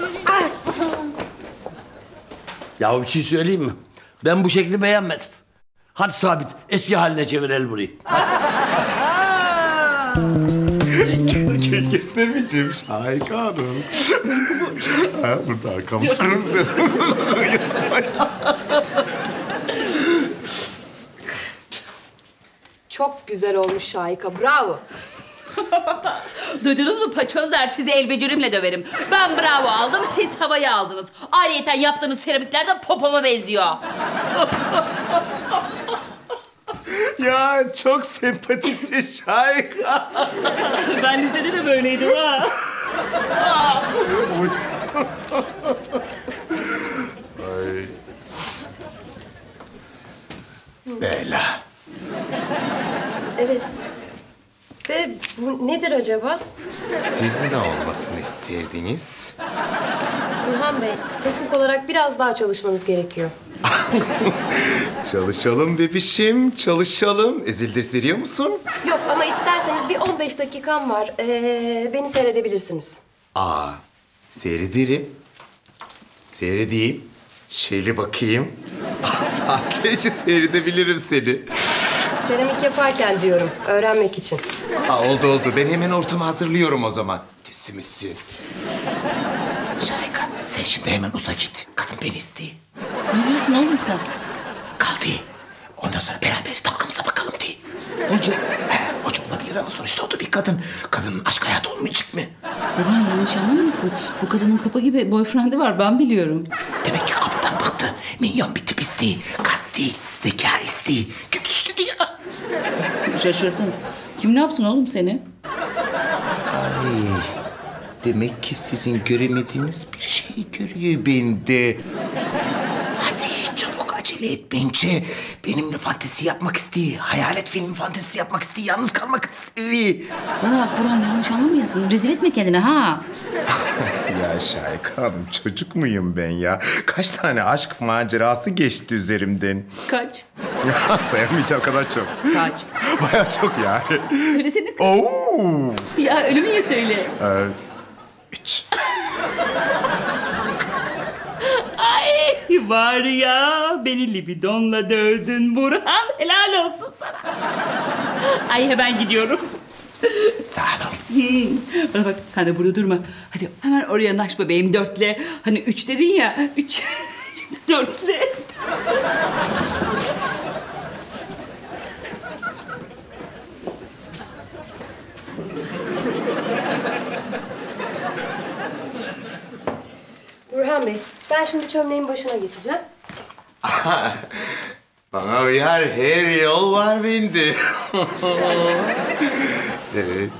Ya bir şey söyleyeyim mi? Ben bu şekli beğenmedim. Hadi Sabit, eski haline çevirelim burayı. Göstermeyeceğim Şahika Hanım. Ha, burada arkamda. Çok güzel olmuş Şahika, bravo. Duydunuz mu paçozlar? Sizi el becerimle döverim. Ben bravo aldım, siz havayı aldınız. Ayrıyeten yaptığınız seramikler de popoma benziyor. Ya çok sempatiksin Şahika. Ben lisede de böyleydim ha. Ay. Bela. Evet. Ve bu nedir acaba? Siz ne olmasını isterdiniz? Burhan Bey, teknik olarak biraz daha çalışmanız gerekiyor. Çalışalım bebişim, çalışalım. Ezil ders veriyor musun? Yok ama isterseniz bir 15 dakikam var. Beni seyredebilirsiniz. Seyrederim. Seyredeyim. Şöyle bakayım. Saatlerce seyredebilirim seni. Seramik yaparken diyorum, öğrenmek için. Oldu. Ben hemen ortamı hazırlıyorum o zaman. Teslimizsin. Şahika, sen şimdi hemen uza git. Kadın beni istiyor. Ne diyorsun oğlum sen? Kaldı. Ondan sonra beraber dalgamıza bakalım diye. Hoca. Hoca olabilir ama sonuçta o da bir kadın. Kadının aşk hayatı olmayacak mı? Burhan yanlış anlamayasın. Bu kadının kapı gibi boyfriend'i var, ben biliyorum. Demek ki kapıdan baktı. Minyon bir tip isteği. Kas değil, zeka isteği. Kötüsü diyor. Şaşırdım. Kim ne yapsın oğlum seni? Ay, demek ki sizin göremediğiniz bir şeyi görüyor bende. Hadi çabuk acele et bence. Benimle fantezi yapmak istiyor. Hayalet filmi fantezisi yapmak istiyor. Yalnız kalmak istiyor. Bana bak Burhan, yanlış anlamayasın. Rezil etme kendini ha. Ya Şahika Hanım, çocuk muyum ben ya? Kaç tane aşk macerası geçti üzerimden. Kaç? Ya sayamayacağım kadar çok. Kaç? Bayağı çok yani. Söylesene kaç. Oo. Ya ölümü ye söyle. 3. Ay var ya, beni libidonla dövdün Burhan. Helal olsun sana. Ay hemen gidiyorum. Sağ olun. Bana bak, sen de burada durma. Hadi hemen oraya naş bebeğim, 4'le. Hani 3 dedin ya, 3. Şimdi 4'le. Burhan Bey, ben şimdi çömleğin başına geçeceğim. Bana uyar, her yol var bende. Evet.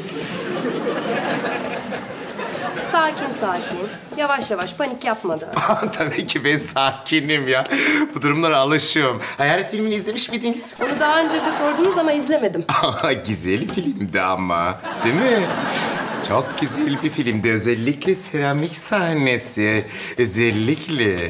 Sakin. Yavaş yavaş, panik yapmadan. Tabii ki ben sakinim ya. Bu durumlara alışıyorum. Hayalet filmini izlemiş miydiniz? Onu daha önce de sordunuz ama izlemedim. Güzel filmdi ama. Değil mi? Çok güzel bir filmdi. Özellikle seramik sahnesi. Özellikle.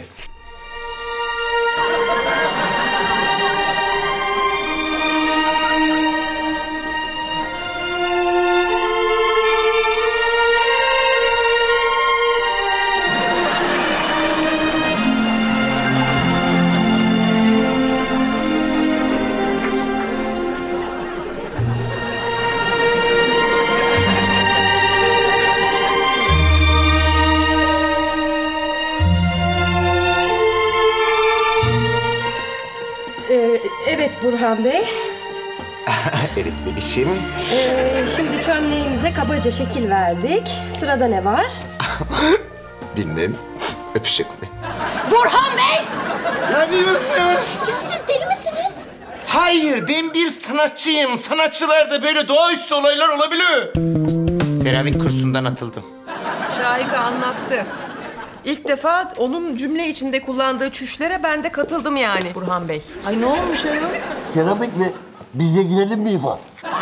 Evet bebişim. Şimdi çömleğimize kabaca şekil verdik. Sırada ne var? Bilmem. Öpüşecek mi? Burhan Bey! Yanıyorum ya. Ya siz deli misiniz? Hayır, ben bir sanatçıyım. Sanatçılarda böyle doğaüstü olaylar olabiliyor. Seramik kursundan atıldım. Şahika anlattı. İlk defa onun cümle içinde kullandığı çüşlere ben de katıldım yani Burhan Bey. Ay ne olmuş ayol? Seramik mi? Biz de girelim mi İfa?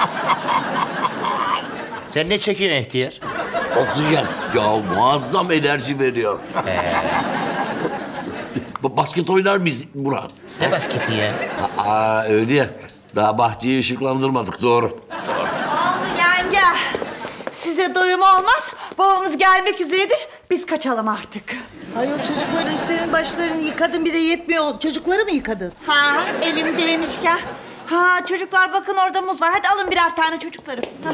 Sen ne çekiyorsun ihtiyar? Oksijen. Ya muazzam enerji veriyor. Basket oynar mıyız Burhan? Ne basketi ya? Öyle ya. Daha bahçeyi ışıklandırmadık, doğru. Vallahi yenge. Size doyum olmaz. Babamız gelmek üzeredir. Biz kaçalım artık. Ay o çocukların üstlerini başlarını yıkadın bir de yetmiyor. Çocukları mı yıkadın? Ha elim değmişken. Ha çocuklar bakın orada muz var. Hadi alın birer tane çocuklarım. Ha.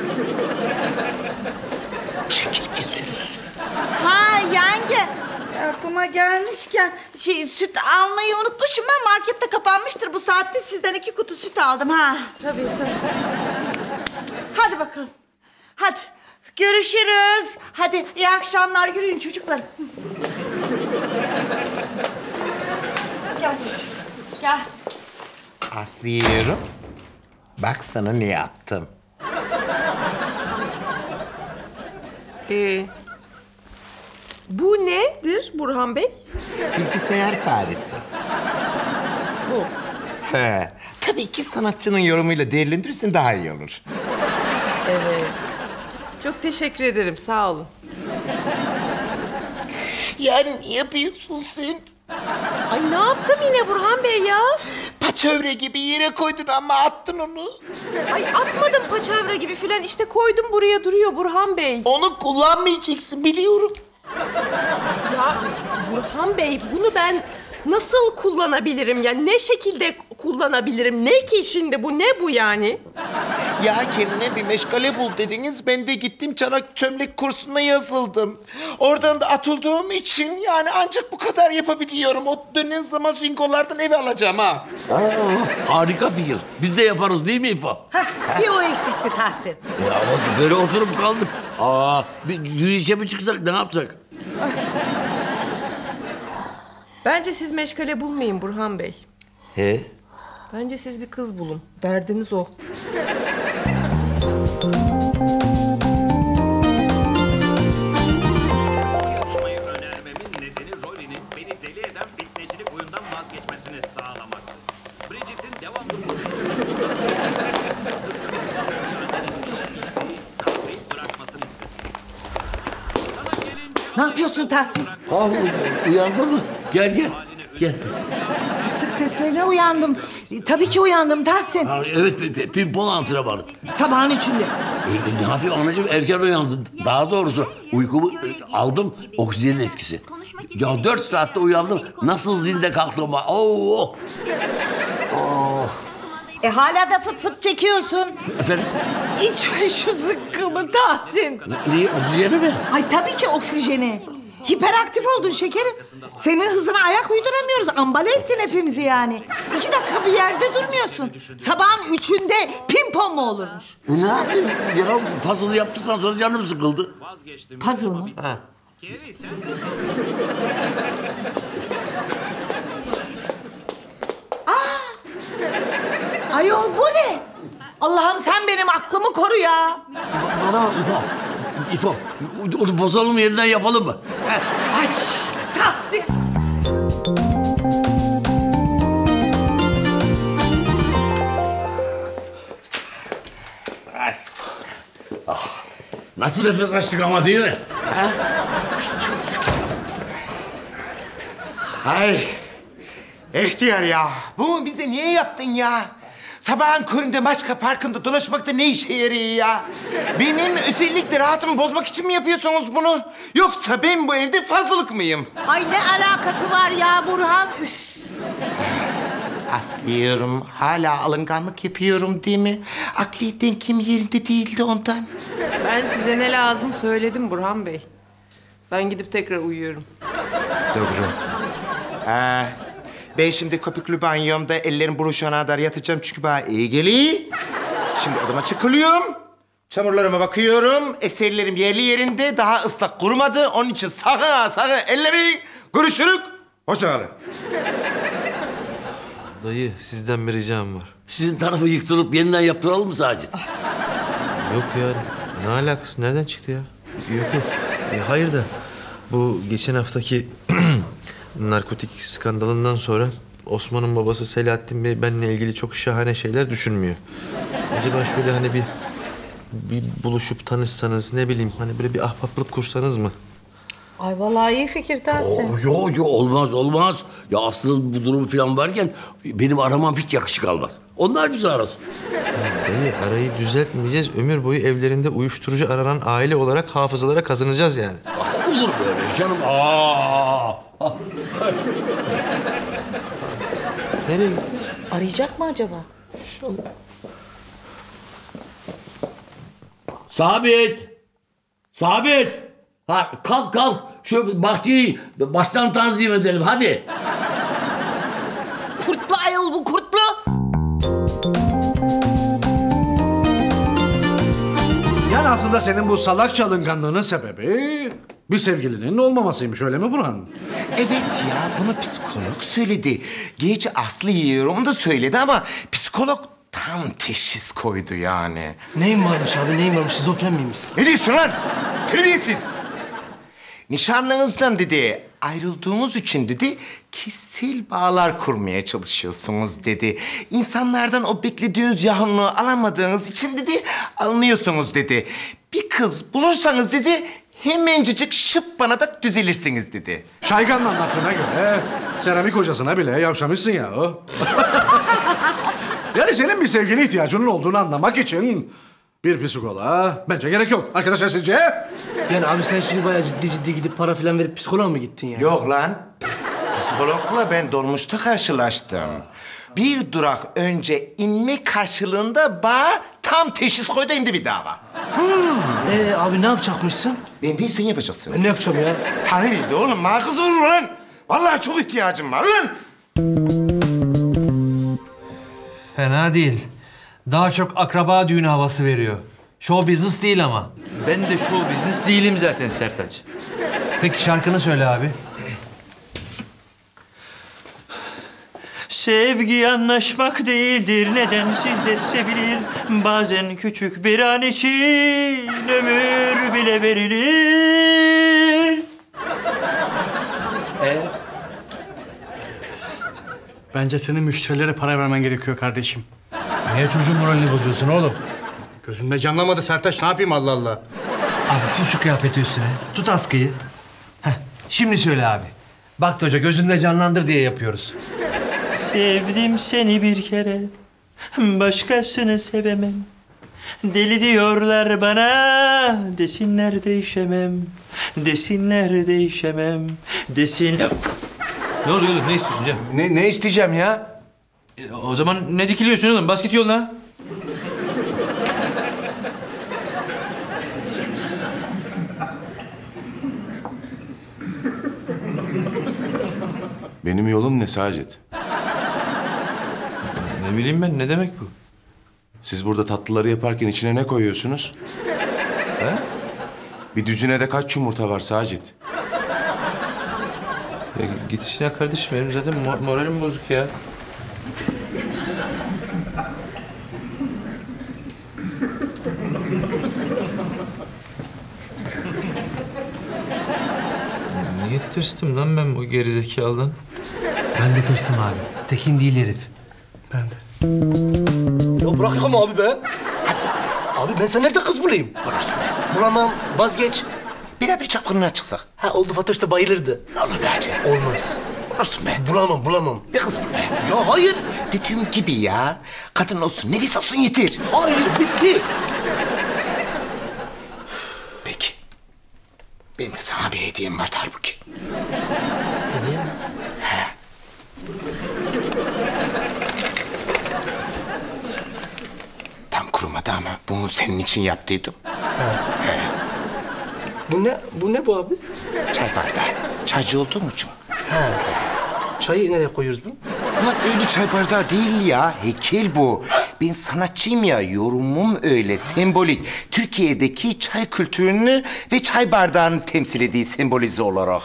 Çekirge sürüsü. Ha yenge. Aklıma gelmişken süt almayı unutmuşum ben. Markette kapanmıştır bu saatte. Sizden 2 kutu süt aldım ha. Tabii. Hadi bakalım. Hadi. Görüşürüz. Hadi iyi akşamlar. Yürüyün çocuklarım. Gel. Gel. Aslı yiyorum. Bak sana ne yaptım. Bu nedir Burhan Bey? Bilgisayar faresi. Bu. He. Tabii ki sanatçının yorumuyla değerlendirirsen daha iyi olur. Evet. Çok teşekkür ederim, sağ olun. Yani ne yapıyorsun sen? Ay ne yaptım yine Burhan Bey ya? Paçavra gibi yere koydun ama attın onu. Ay atmadım paçavra gibi filan. İşte koydum buraya duruyor Burhan Bey. Onu kullanmayacaksın biliyorum. Ya Burhan Bey bunu ben nasıl kullanabilirim? Ya ne şekilde kullanabilirim? Ne ki şimdi bu? Ne bu yani? Ya kendine bir meşgale bul dediniz. Ben de gittim çanak çömlek kursuna yazıldım. Oradan da atıldığım için yani ancak bu kadar yapabiliyorum. O dönen zaman zingolardan eve alacağım ha. Harika fikir. Biz de yaparız değil mi İfa? Bir o eksikti Tahsin. Ya ama böyle oturup kaldık. Bir yürüyüşe mi çıksak, ne yapsak? Bence siz meşgale bulmayın Burhan Bey. He? Bence siz bir kız bulun. Derdiniz o. Ne yapıyorsun Tahsin? Uyandın mı? Gel. Tık tık seslerine uyandım. Tabii ki uyandım Tahsin. Evet, pimpon antrenmanı. Sabahın içinde. Ne yapayım anacığım, erken uyandım. Daha doğrusu uykumu aldım, oksijenin etkisi. Ya 4 saatte uyandım, nasıl zinde kalktım. Hala da fıt fıt çekiyorsun. Efendim? İçme şu zıkkımı Tahsin. Niye, oksijeni mi? Ay tabii ki oksijeni. Hiperaktif oldun şekerim. Senin hızına ayak uyduramıyoruz. Ambale ettin hepimizi yani. 2 dakika bir yerde durmuyorsun. Sabahın 3'ünde pimpon mu olurmuş? Ne yapayım ya, puzzle yaptıktan sonra canım sıkıldı. Puzzle mı? Ha. Ayol bu ne? Allah'ım sen benim aklımı koru ya. Bana bak İfo, onu bozalım, yeniden yapalım mı? Ay Tahsin. Nasıl nefes açtık ama değil mi? Ay ihtiyar ya. Bunu bize niye yaptın ya? Sabahın köründe Maçka Parkı'nda dolaşmakta ne işe yarıyor ya? Benim özellikle rahatımı bozmak için mi yapıyorsunuz bunu? Yoksa ben bu evde fazlalık mıyım? Ay ne alakası var ya Burhan? Üf. Aslıyorum, hala alınganlık yapıyorum değil mi? Akli denkim yerinde değildi ondan. Ben size ne lazım söyledim Burhan Bey. Ben gidip tekrar uyuyorum. Doğru. Ben şimdi köpüklü banyomda ellerim buruşana kadar yatacağım çünkü bana iyi geliyor. Şimdi odama çıkılıyorum. Çamurlarıma bakıyorum. Eserlerim yerli yerinde. Daha ıslak kurumadı. Onun için sakın ellemeyin. Görüşürük. Hoşça kalın. Dayı sizden bir ricam var. Sizin tarafı yıktırıp yeniden yaptıralım mı Sacit? Yok ya. Ne alakası? Nereden çıktı ya? Yok. Hayır da bu geçen haftaki narkotik skandalından sonra Osman'ın babası Selahattin Bey benimle ilgili çok şahane şeyler düşünmüyor. Acaba şöyle hani bir buluşup tanışsanız, ne bileyim hani böyle bir ahbaplık kursanız mı? Ay vallahi iyi fikir Tahsin. Yok olmaz. Ya aslında bu durum falan varken benim aramam hiç yakışık almaz. Onlar bizi arasın. Dayı arayı düzeltmeyeceğiz. Ömür boyu evlerinde uyuşturucu aranan aile olarak hafızalara kazanacağız yani. Olur böyle canım. Nereye gitti? Arayacak mı acaba? Sabit. Ha, kalk. Şu bahçeyi baştan tanzim edelim hadi. Kurtlu ayol bu, kurtlu. Yani aslında senin bu salak çalınganlığının sebebi bir sevgilinin olmamasıymış, öyle mi Burhan? Evet ya, bunu psikolog söyledi. Gece Aslı yiyorum da söyledi ama psikolog tam teşhis koydu yani. Neyin varmış abi, neyin varmış? Şizofren miymiş? Ne diyorsun lan? Terbiyesiz. Nişanlınızdan dedi, ayrıldığınız için dedi, kişisel bağlar kurmaya çalışıyorsunuz dedi. İnsanlardan o beklediğiniz yakınlığı alamadığınız için dedi, alınıyorsunuz dedi. Bir kız bulursanız dedi, hemencecik şıp bana da düzelirsiniz dedi. Şaygan'ın anlattığına göre seramik hocasına bile yavşamışsın ya. Yani senin bir sevgili ihtiyacının olduğunu anlamak için bir psikoloğa bence gerek yok. Arkadaşlar sizce? Yani abi sen şimdi bayağı ciddi gidip para falan verip psikoloğa mı gittin ya? Yok lan. Psikologla ben dolmuşta karşılaştım. Bir durak önce inme karşılığında bana tam teşhis koydu, indi bir dava. Abi ne yapacakmışsın? Ben değil, sen yapacaksın. Ben ne yapacağım ya? Tanrı verdi oğlum, bana kız vurur lan. Vallahi çok ihtiyacım var lan. Fena değil. Daha çok akraba düğünü havası veriyor. Show business değil ama. Ben de show business değilim zaten Sertaç. Peki şarkını söyle abi. Sevgi anlaşmak değildir, nedensiz de sevilir. Bazen küçük bir an için ömür bile verilir. Bence senin müşterilere para vermen gerekiyor kardeşim. Niye çocuğun moralini bozuyorsun oğlum? Gözümde canlamadı Sertaç, ne yapayım Allah Allah. Abi tut şu kıyafeti üstüne. Tut askıyı. Heh, şimdi söyle abi. Bak hoca, gözünde canlandır diye yapıyoruz. Sevdim seni bir kere, başkasını sevemem. Deli diyorlar bana, desinler değişemem. Desinler değişemem, desinler... Ne oluyor oğlum, ne istiyorsun Cem? Ne isteyeceğim ya? O zaman ne dikiliyorsun oğlum? Bas git yoluna. Benim yolum ne Sacit? Ne bileyim ben, ne demek bu? Siz burada tatlıları yaparken içine ne koyuyorsunuz? He? Bir düzinede kaç yumurta var Sacit? Ya git işine kardeşim, benim zaten moralim bozuk ya. Niye tırstım lan ben bu gerizekalıdan? Ben de tırstım abi. Tekin değil herif. Ben de. Ya bırak ama abi be. Hadi abi ben sana nerede kız bulayım? Bulursun be. Bulamam, vazgeç. Bir çapkınına çıksak. Ha oldu, Fatoş da bayılırdı. Ne olur be hacı. Olmaz. Bulursun be. Bulamam. Bir kız bul be. Ya hayır. Dediğim gibi ya. Kadın olsun, nefis olsun yeter. Hayır, bitti. Peki. Benim sana bir hediyem var halbuki. Hediye mi? He. Tam kurumadı ama bunu senin için yaptıydım. He. Bu ne bu abi? Çay bardağı. Çaycı olduğum için. Çayı nereye koyuyoruz bunu? Ulan öyle çay bardağı değil ya. Heykel bu. ben sanatçıyım ya, yorumum öyle, sembolik. Türkiye'deki çay kültürünü ve çay bardağını temsil ediyor sembolize olarak.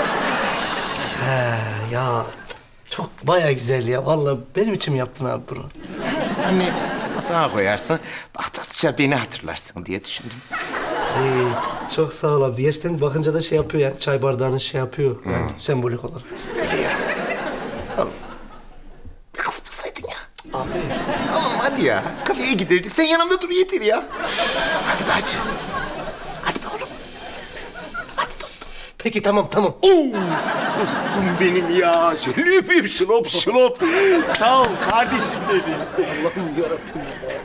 Ya çok bayağı güzel ya. Vallahi benim için mi yaptın abi bunu? Hani masaya koyarsın, baktıkça beni hatırlarsın diye düşündüm. Çok sağ ol abi. Gerçekten bakınca da şey yapıyor yani. Çay bardağını şey yapıyor. Yani sembolik olarak. Biliyorum. Oğlum, bir kısmasaydın ya. Abi. Oğlum hadi ya, kafeye giderdik. Sen yanımda dur yeter ya. Hadi be hacı. Hadi be oğlum. Hadi dostum. Peki tamam. Dostum benim ya. Şöyle öpeyim şılop. Sağ ol kardeşim benim. Allah'ım yarabbim ya.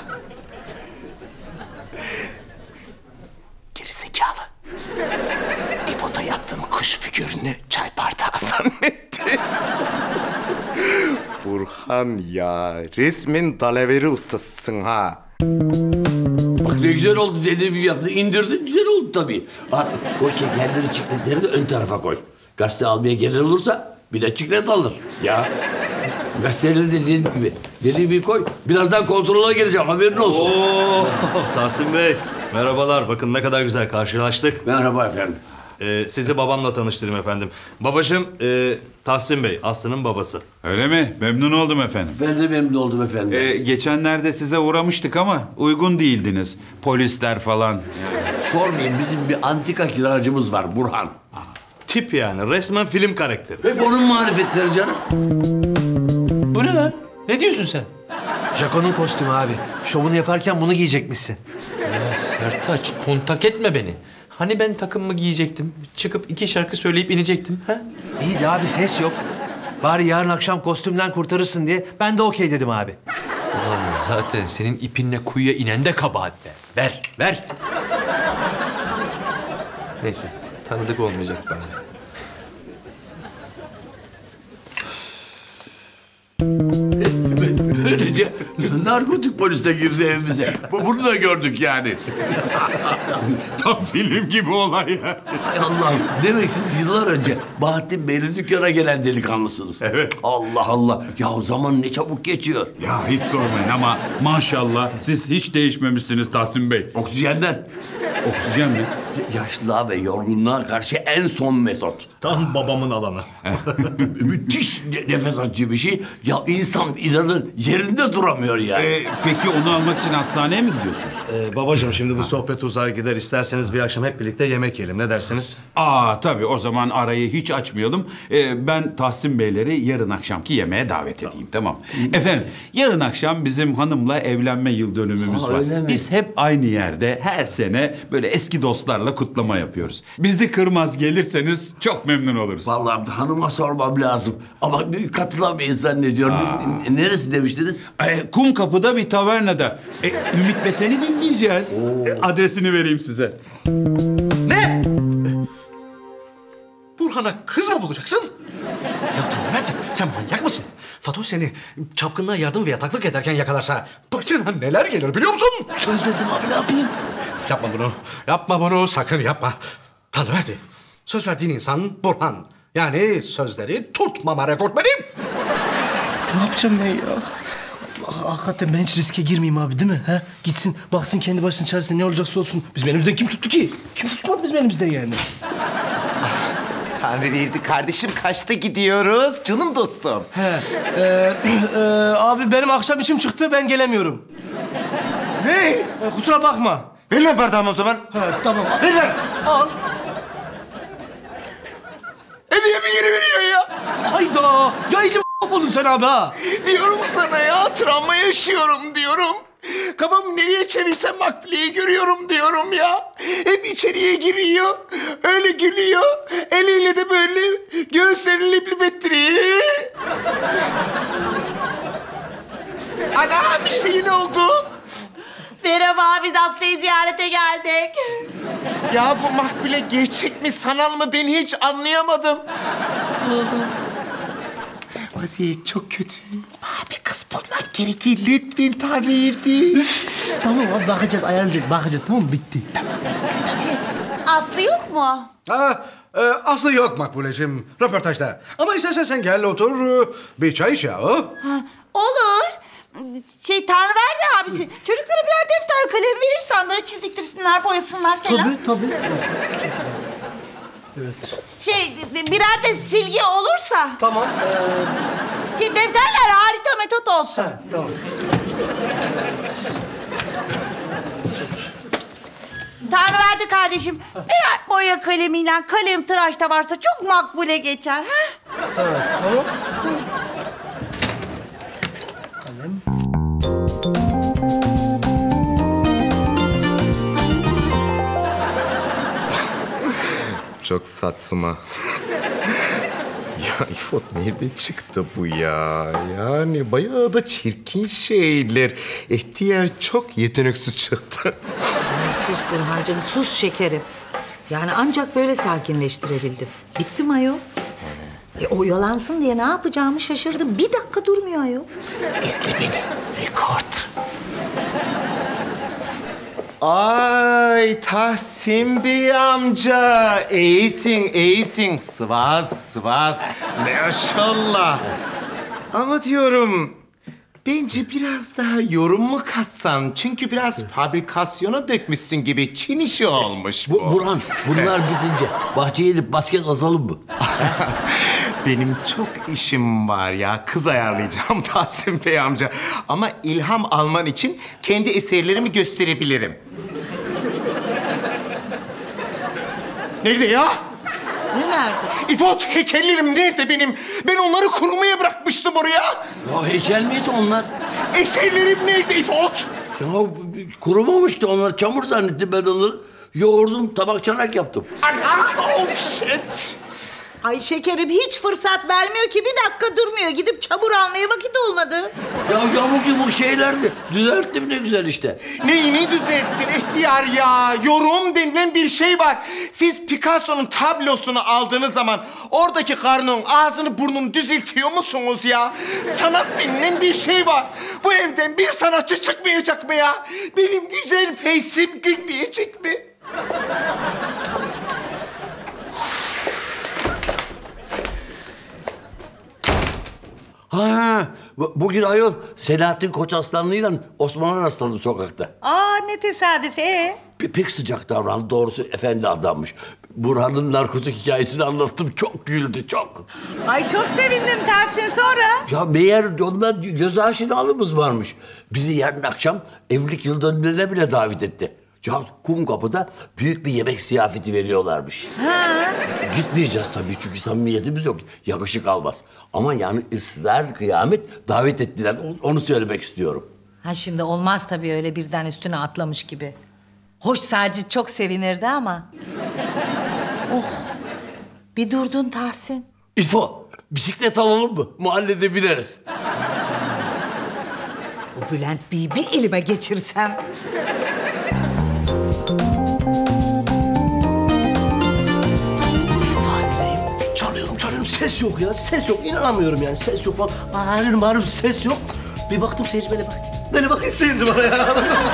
Gerizekalı. İfoto yaptığım kuş figürünü çay bardağı zannetti. Burhan ya, resmen dalaveri ustasısın ha. Bak ne güzel oldu dediğim gibi yaptın. İndirdin güzel oldu tabii. Artık o şekerleri, çikletleri de ön tarafa koy. Gazete almaya gelen olursa bir de çiklet alır. Ya gazeteleri de dediğim gibi koy. Birazdan kontrola geleceğim, haberin olsun. Oo, Tahsin Bey. Merhabalar. Bakın ne kadar güzel karşılaştık. Merhaba efendim. Sizi babamla tanıştırayım efendim. Babacığım Tahsin Bey, Aslı'nın babası. Öyle mi? Memnun oldum efendim. Ben de memnun oldum efendim. Geçenlerde size uğramıştık ama uygun değildiniz. Polisler falan. Sormayın, bizim bir antika kiracımız var Burhan. Tip yani, resmen film karakteri. Hep onun marifetleri canım. Bu ne lan? Ne diyorsun sen? Jaco'nun kostümü abi. Şovunu yaparken bunu giyecekmişsin. Ya Sertaç, kontak etme beni. Hani ben takımımı giyecektim. Çıkıp 2 şarkı söyleyip inecektim. Ha? İyi de abi ses yok. Bari yarın akşam kostümden kurtarırsın diye ben de okey dedim abi. Ulan zaten senin ipinle kuyuya inen de kabahat be. Ver. Neyse, tanıdık olmayacak bana. Böylece narkotik polis de girdi evimize. Bunu da gördük yani. Tam film gibi olay ya. Hay Allah'ım. Demek siz yıllar önce Bahattin Bey'in dükkana gelen delikanlısınız. Evet. Allah Allah. Ya o zaman ne çabuk geçiyor. Ya hiç sormayın ama maşallah siz hiç değişmemişsiniz Tahsin Bey. Oksijenden. Oksijen mi? Yaşlılığa ve yorgunluğa karşı en son metot. Tam babamın alanı. Müthiş nefes açıcı bir şey. Ya insan inanın yerinde duramıyor yani. Peki onu almak için hastaneye mi gidiyorsunuz? Babacığım şimdi bu sohbet uzar gider. İsterseniz bir akşam hep birlikte yemek yiyelim. Ne dersiniz? Tabii o zaman arayı hiç açmayalım. Ben Tahsin Beyleri yarın akşamki yemeğe davet edeyim, tamam. Efendim, yarın akşam bizim hanımla evlenme yıl dönümümüz var. Biz hep aynı yerde her sene böyle eski dostlarla kutlama yapıyoruz. Bizi kırmaz gelirseniz çok memnun oluruz. Vallahi hanıma sormam lazım. Ama katılamayız zannediyorum. Neresi demiştiniz? Kumkapı'da bir tavernada. Ümit Besen'i dinleyeceğiz. Adresini vereyim size. Ne? Burhan'a kız mı bulacaksın? Ya Tanrıverdi, sen manyak mısın? Fatoş seni çapkınlığa yardım ve yataklık ederken yakalarsa başına neler gelir biliyor musun? Söz verdim abi, ne yapayım? Yapma bunu, sakın yapma. Tanrıverdi, söz verdiğin insan Burhan. Yani sözleri tutmama rekortmeni. Ne yapacağım ben ya? Hakikaten ben hiç riske girmeyeyim abi, değil mi? Ha? Gitsin, baksın kendi başının çaresine, ne olacaksa olsun. Bizim elimizden kim tuttu ki? Kim tutmadı bizim elimizden yani? Tanrıverdi kardeşim, kaçta gidiyoruz canım dostum? Abi benim akşam işim çıktı, ben gelemiyorum. Ne? Kusura bakma. Ver lan bardağımı o zaman. Tamam. Ver lan. Al. Niye bir geri veriyor ya? Hayda. Ya iyice oldun sen abi ha. Diyorum sana ya, travma yaşıyorum diyorum. Kafamı nereye çevirsem Makbule'yi görüyorum diyorum ya. Hep içeriye giriyor, öyle gülüyor. Eliyle de böyle göğüslerini lip lip ettiriyor. Anam işte yine oldu. Merhaba, biz Aslı'yı ziyarete geldik. Ya bu Makbule gerçek mi sanal mı ben hiç anlayamadım. Oğlum, vaziyet çok kötü. Abi kız bulmak gerekir lütfen Tanrıverdi. Tamam abi, bakacağız, ayarlayacağız, bakacağız, tamam mı? Bitti. Tamam. Aslı yok mu? Aslı yok Makbuleciğim, röportajda. Ama istersen sen gel otur, bir çay iç ya. Olur. Tanrıverdi abisi. Çocuklara birer defter kalem verirsen böyle çizdirsinler, boyasınlar falan. Tabii. Evet. Birer de silgi olursa. Tamam. Defterler harita metot olsun. Tamam. Tanrıverdi kardeşim. Birer boya kalemiyle kalem tıraş da varsa çok makbule geçer. Tamam. Çok satsıma. Ya İfot nereden çıktı bu ya? Yani bayağı da çirkin şeyler. İhtiyar çok yeteneksiz çıktı. Sus Burhancığım, sus şekerim. Yani ancak böyle sakinleştirebildim. Bitti mi ayol? Oyalansın diye ne yapacağımı şaşırdım. Bir dakika durmuyor ayol. İzle beni. Rekord. Ay Tahsin Bey amca. İyisin. Sıvaz. Maşallah. Ama diyorum... Bence biraz daha yorum mu katsan? Çünkü biraz fabrikasyona dökmüşsün gibi Çin işi olmuş bu. Burhan, bunlar bitince bahçeye gidip basket atalım mı? Benim çok işim var ya. Kız ayarlayacağım Tahsin Bey amca. Ama ilham alman için kendi eserlerimi gösterebilirim. Nerede ya? Ne nerede? İfot, heykellerim nerede benim? Ben onları kurumaya bırakmıştım oraya. Ya heykel miydi onlar? Eserlerim nerede İfot? Ya kurumamıştı onlar. Çamur zannettim ben onları. Yoğurdum, tabak çanak yaptım. Anam, of shit. Ay şekerim hiç fırsat vermiyor ki. Bir dakika durmuyor. Gidip çamur almaya vakit olmadı. Ya yamuk şeylerdi. Düzelttim ne güzel işte. Neyini düzelttin ihtiyar ya? Yorum denilen bir şey var. Siz Picasso'nun tablosunu aldığınız zaman oradaki karının ağzını burnunu düzeltiyor musunuz ya? Sanat denilen bir şey var. Bu evden bir sanatçı çıkmayacak mı ya? Benim güzel face'im gülmeyecek mi? Ha, bugün ayol Selahattin Koçaslanlı'yla Osman'a rastladım sokakta. Aa ne tesadüf Pek sıcak davrandı, doğrusu efendi adammış. Burhan'ın narkotik hikayesini anlattım, çok güldü, çok. Ay çok sevindim Tahsin, sonra? Ya meğer onda göz aşinalığımız varmış. Bizi yarın akşam evlilik yıl dönümlerine bile davet etti. Ya Kumkapı'da büyük bir yemek ziyafeti veriyorlarmış. Ha. Gitmeyeceğiz tabii çünkü samimiyetimiz yok. Yakışık almaz. Ama yani ısrar kıyamet davet ettiler. Onu söylemek istiyorum. Ha şimdi olmaz tabii öyle birden üstüne atlamış gibi. Hoş Sacit çok sevinirdi ama. Oh. Bir durdun Tahsin. İfo, bisiklet alalım mı? Mahallede bineriz. O Bülent Bey'i bir elime geçirsem. Çalıyorum ses yok ya, ses yok. İnanamıyorum yani, ses yok falan. Bağırıyorum ses yok. Bir baktım seyirci böyle bak. Böyle bakın seyirci bana ya.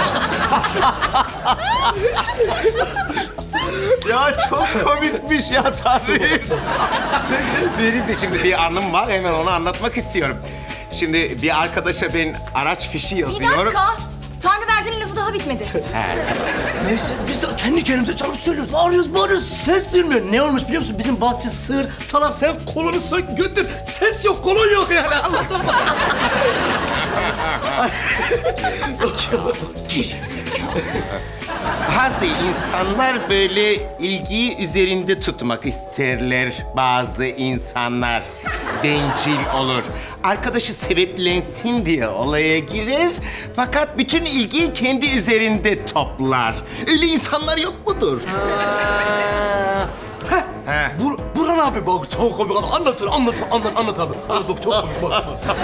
Ya çok komikmiş ya Tanrım. Benim de şimdi bir anım var, hemen onu anlatmak istiyorum. Şimdi bir arkadaşa ben araç fişi yazıyorum. Bir dakika. Tanrıverdi'nin lafı daha bitmedi. He, tamam. Neyse biz de kendi kendimize çalıp söylüyoruz. Bağırıyoruz, ses duymuyor. Ne olmuş biliyor musun? Bizim basçı sığır, salak sen kolonu sök götür. Ses yok, kolon yok yani, anladın mı? Gerizekalı. Bazı insanlar böyle ilgiyi üzerinde tutmak isterler. Bazı insanlar bencil olur. Arkadaşı sebeplensin diye olaya girer. Fakat bütün ilgiyi kendi üzerinde toplar. Öyle insanlar yok mudur? Burhan abi bak çok komik. Anlat abi. Anlat bak çok komik bak.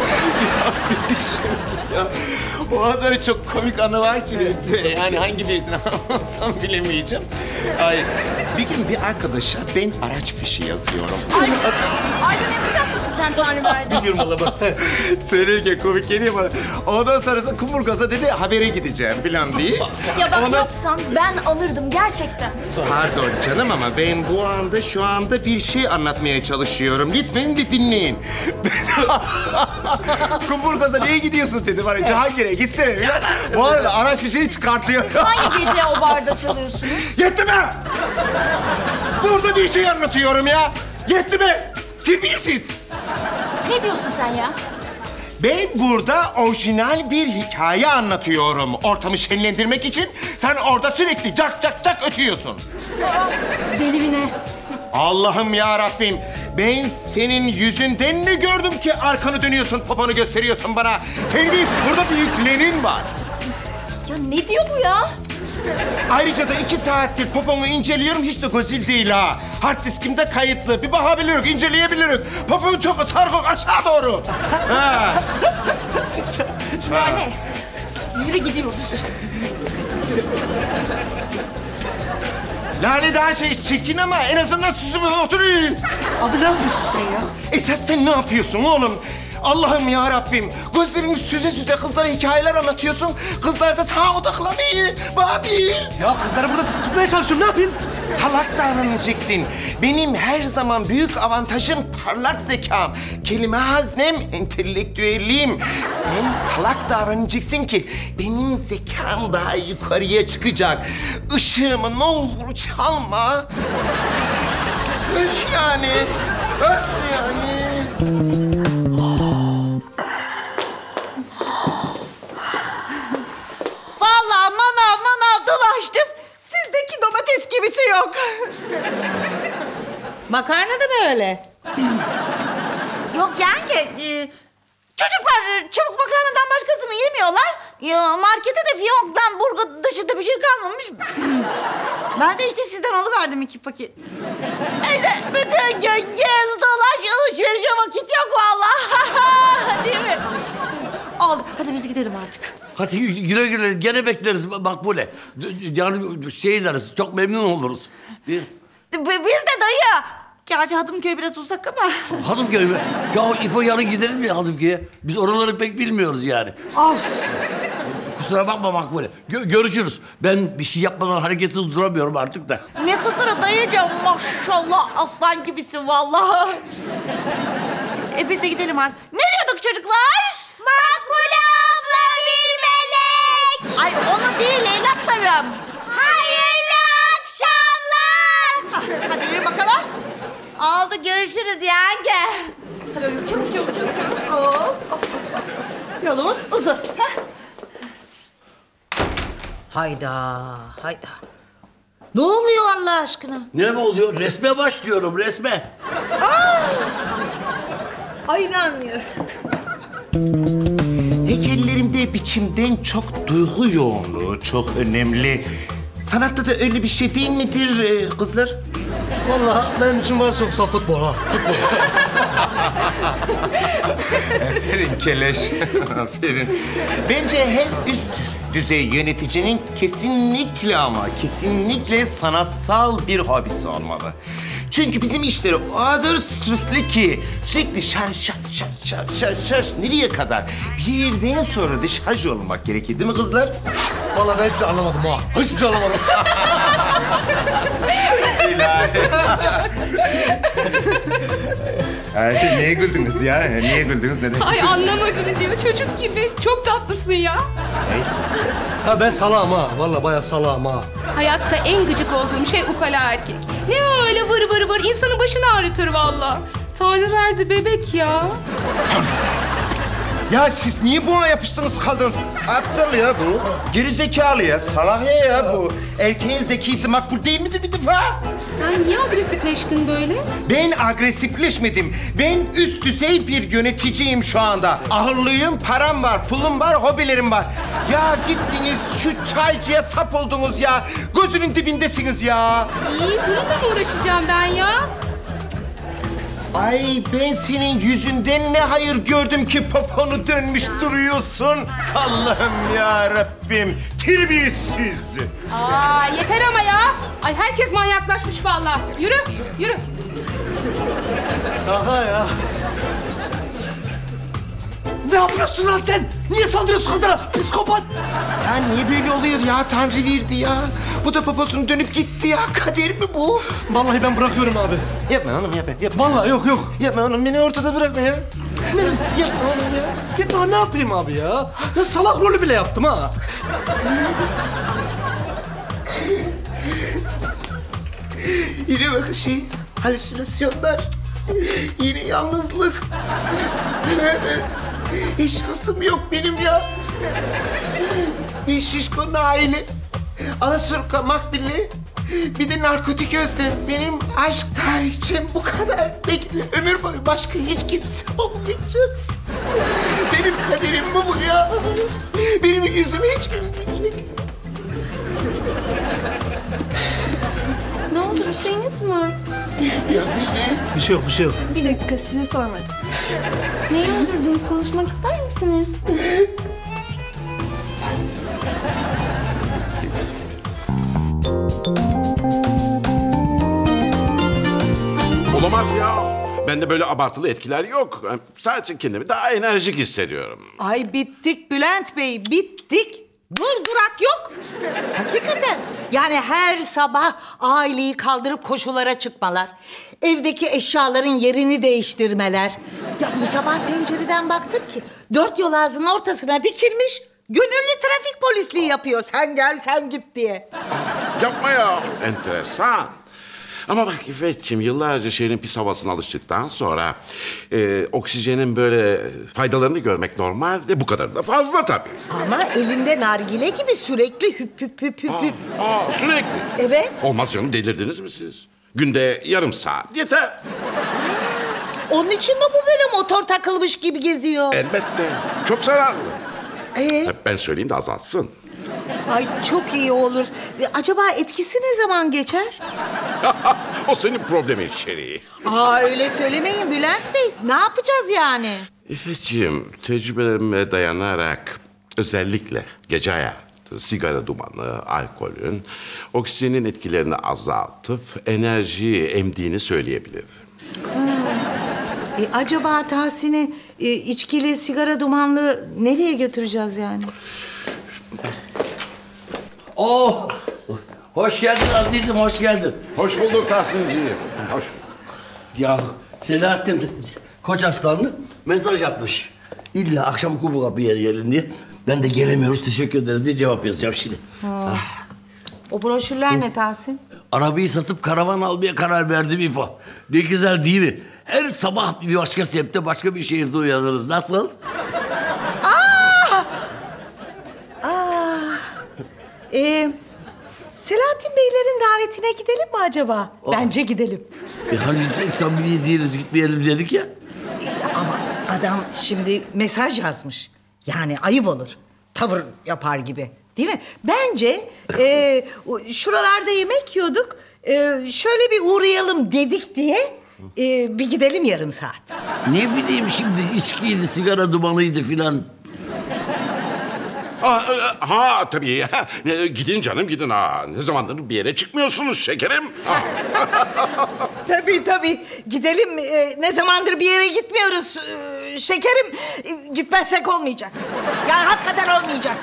Ya, o kadar çok komik anı var ki de, yani hangi birisini anlatsam bilemeyeceğim. Ay, bir gün bir arkadaşa ben araç fişi yazıyorum. Ay ne yapacak mısın sen Tanrıverdi? Bilmiyorum valla bak. Söylerken komik geliyor bana. Ondan sonrasında Kumburgaz'a dedi habere gideceğim falan diye. Ya bak yapsan ben alırdım gerçekten. Pardon canım ama ben bu anda şu anda bir şey anlatmaya çalışıyorum. Lütfen bir dinleyin. Kumburgaz'a niye gidiyorsun dedi bana. Cihangir'e gitsene filan. Bu arada araç bir şey çıkartıyor. Siz hangi gece o barda çalıyorsunuz? Yetti mi? Burada bir şey anlatıyorum ya. Yetti mi? Terbiyesiz. Ne diyorsun sen ya? Ben burada orijinal bir hikaye anlatıyorum. Ortamı şenlendirmek için sen orada sürekli cak cak cak ötüyorsun. Deli mi ne? Allah'ım ya Rabbim. Ben senin yüzünden mi gördüm ki arkanı dönüyorsun, poponu gösteriyorsun bana? Terbiyesiz, burada büyüklerin var. Ya ne diyor bu ya? Ayrıca da 2 saattir poponu inceliyorum, hiç de güzel değil ha. Hard diskimde kayıtlı. Bir bakabiliriz, inceleyebiliriz. Popon çok sarkık aşağı doğru. Ha. Lale, yürü gidiyoruz. Lale daha çirkin ama en azından süsümüz oturuyor. Abi ne yapıyorsun sen ya? Esas sen ne yapıyorsun oğlum? Allah'ım ya Rabbim. Gözlerini süze süze kızlara hikayeler anlatıyorsun. Kızlar da sağa odaklanıyor. Bana değil. Ya kızları burada tutmaya çalışıyorum. Ne yapayım? Salak davranacaksın. Benim her zaman büyük avantajım parlak zekam. Kelime haznem, entelektüelliğim. Sen salak davranacaksın ki benim zekam daha yukarıya çıkacak. Işığımı ne olur çalma. Öf yani. Öf yani. Vallahi manav dolaştım. Sizdeki domates gibisi yok. Makarna da mı öyle? Yok yenge. Çocuklar çabuk makarnadan başkasını yemiyorlar. Ya, markete de fiyonktan burgu dışında bir şey kalmamış. Ben de işte sizden alıverdim 2 paket. İşte bütün gün gez dolaş alışverişe vakit yok vallahi. Değil mi? Oldu. Hadi biz gidelim artık. Hadi güle güle. Gene bekleriz Makbule. Yani şeyleriz, çok memnun oluruz. Biz de dayı. Gerçi Hadımköy biraz uzak ama. Hadımköy mü? Ya İfo yarın gidelim mi Hadımköy'e? Biz oraları pek bilmiyoruz yani. Of. Kusura bakma Makbule. Görüşürüz. Ben bir şey yapmadan hareketsiz duramıyorum artık da. Ne kusuru dayıcığım. Maşallah aslan gibisin vallahi. Biz de gidelim artık. Ne diyorduk çocuklar? Makbule abla bir melek. Ay onu değil evlatlarım. Hayırlı akşamlar. Hadi yürü bakalım. Oldu görüşürüz yenge. Hadi çabuk. Hop. Yolumuz uzun. Hayda. Ne oluyor Allah aşkına? Ne mi oluyor? Resme başlıyorum, resme. Ay inanmıyorum. Heykellerimde biçimden çok duygu yoğunluğu çok önemli. Sanatta da öyle bir şey değil midir kızlar? Vallahi benim için varsa yoksa futbol ha. Aferin Keleş, aferin. Bence her üst düzey yöneticinin kesinlikle sanatsal bir hobisi olmalı. Çünkü bizim işleri o kadar stresli ki sürekli şarj nereye kadar? Bir yerden sonra da şarj olmak gerekir değil mi kızlar? Vallahi ben hiçbir şey anlamadım ha. Hiçbir şey anlamadım. Ayşe niye güldünüz ya? Niye güldünüz? Neden? Ay anlamadım diyor çocuk gibi. Çok tatlısın ya. Ha ben salağım ha. Vallahi bayağı salağım ha. Hayatta en gıcık olduğum şey ukala erkek. Ne öyle vır insanın başını ağrıtır vallahi. Tanrı verdi bebek ya. Ya siz niye buna yapıştınız kaldınız? Aptal ya bu. Geri zekalı ya, salak ya bu. Erkeğin zekisi makbul değil midir bir defa? Sen niye agresifleştin böyle? Ben agresifleşmedim. Ben üst düzey bir yöneticiyim şu anda. Ahırlıyım, param var, pulum var, hobilerim var. Ya gittiniz şu çaycıya sap oldunuz ya. Gözünün dibindesiniz ya. İyi, bununla mı uğraşacağım ben ya? Ay ben senin yüzünden ne hayır gördüm ki poponu dönmüş duruyorsun. Allah'ım ya Rabbim. Terbiyesiz. Aa yeter ama ya. Ay herkes manyaklaşmış vallahi. Yürü. Şaka ya. Ne yapıyorsun lan sen? Niye saldırıyorsun kızlara? Psikopat! Ya niye böyle oluyor ya? Tanrı verdi ya. Bu da poposunu dönüp gitti ya. Kader mi bu? Vallahi ben bırakıyorum abi. Yapma oğlum yapma. Vallahi yok. Yapma oğlum beni ortada bırakma ya. Yapma oğlum ya. Git daha ne yapayım abi ya? Ya salak rolü bile yaptım ha. Yine bak halüsinasyonlar. Yine yalnızlık. Hiç şansım yok benim ya. Bir şişko aile, alasurka makbili, bir de narkotik özlem. Benim aşk tarihçem bu kadar. Belki de ömür boyu başka hiç kimse olmayacak. Benim kaderim bu ya. Benim yüzüm hiç gülmeyecek. Ne oldu, bir şeyiniz mi var? Bir şey yok. Bir dakika, size sormadım. Neye üzüldünüz, konuşmak ister misiniz? Olamaz ya. Bende böyle abartılı etkiler yok. Sadece kendimi daha enerjik hissediyorum. Ay bittik Bülent Bey, bittik. Durak yok. Hakikaten. Yani her sabah aileyi kaldırıp koşulara çıkmalar. Evdeki eşyaların yerini değiştirmeler. Ya bu sabah pencereden baktım ki 4 yol ağzının ortasına dikilmiş... gönüllü trafik polisliği yapıyor. Sen gel, sen git diye. Yapma ya. Enteresan. Ama bak İffetciğim, yıllarca şehrin pis havasına alıştıktan sonra... oksijenin böyle faydalarını görmek normal de bu kadar da fazla tabii. Ama elinde nargile gibi sürekli hüp. Sürekli? Evet. Olmaz canım, delirdiniz mi siz? Günde yarım saat yeter. Onun için mi bu böyle motor takılmış gibi geziyor? Elbette. Çok zararlı. Ben söyleyeyim de azalsın. Ay çok iyi olur. Acaba etkisi ne zaman geçer? O senin problemin Şeri. Öyle söylemeyin Bülent Bey. Ne yapacağız yani? İffetciğim, tecrübelerime dayanarak özellikle gece hayatı, sigara dumanı, alkolün oksijenin etkilerini azaltıp enerjiyi emdiğini söyleyebilirim. Acaba Tahsin'i içkili, sigara dumanlı nereye götüreceğiz yani? Oh! Hoş geldin azizim, hoş geldin. Hoş bulduk Tahsin'ciğim. Hoş. Ya Selahattin Koç Aslanlı mesaj atmış. İlla akşam kapıya gelin diye. Ben de gelemiyoruz, teşekkür ederiz diye cevap yazacağım şimdi. O broşürler ne Tahsin? Arabayı satıp karavan almaya karar verdim İfa. Ne güzel değil mi? Her sabah bir başka semtte, başka bir şehirde uyanırız. Nasıl? Selahattin Beylerin davetine gidelim mi acaba? Bence gidelim. Hani samimi değiliz, gitmeyelim dedik ya. Ama adam şimdi mesaj yazmış. Yani ayıp olur. Tavır yapar gibi. Değil mi? Bence şuralarda yemek yiyorduk. Şöyle bir uğrayalım dedik diye bir gidelim yarım saat. Ne bileyim şimdi, içkiydi, sigara dumanıydı filan. Tabii. Gidin canım, gidin. Ne zamandır bir yere çıkmıyorsunuz şekerim. Tabii. Gidelim. Ne zamandır bir yere gitmiyoruz şekerim. Gitmezsek olmayacak. Yani hakikaten olmayacak.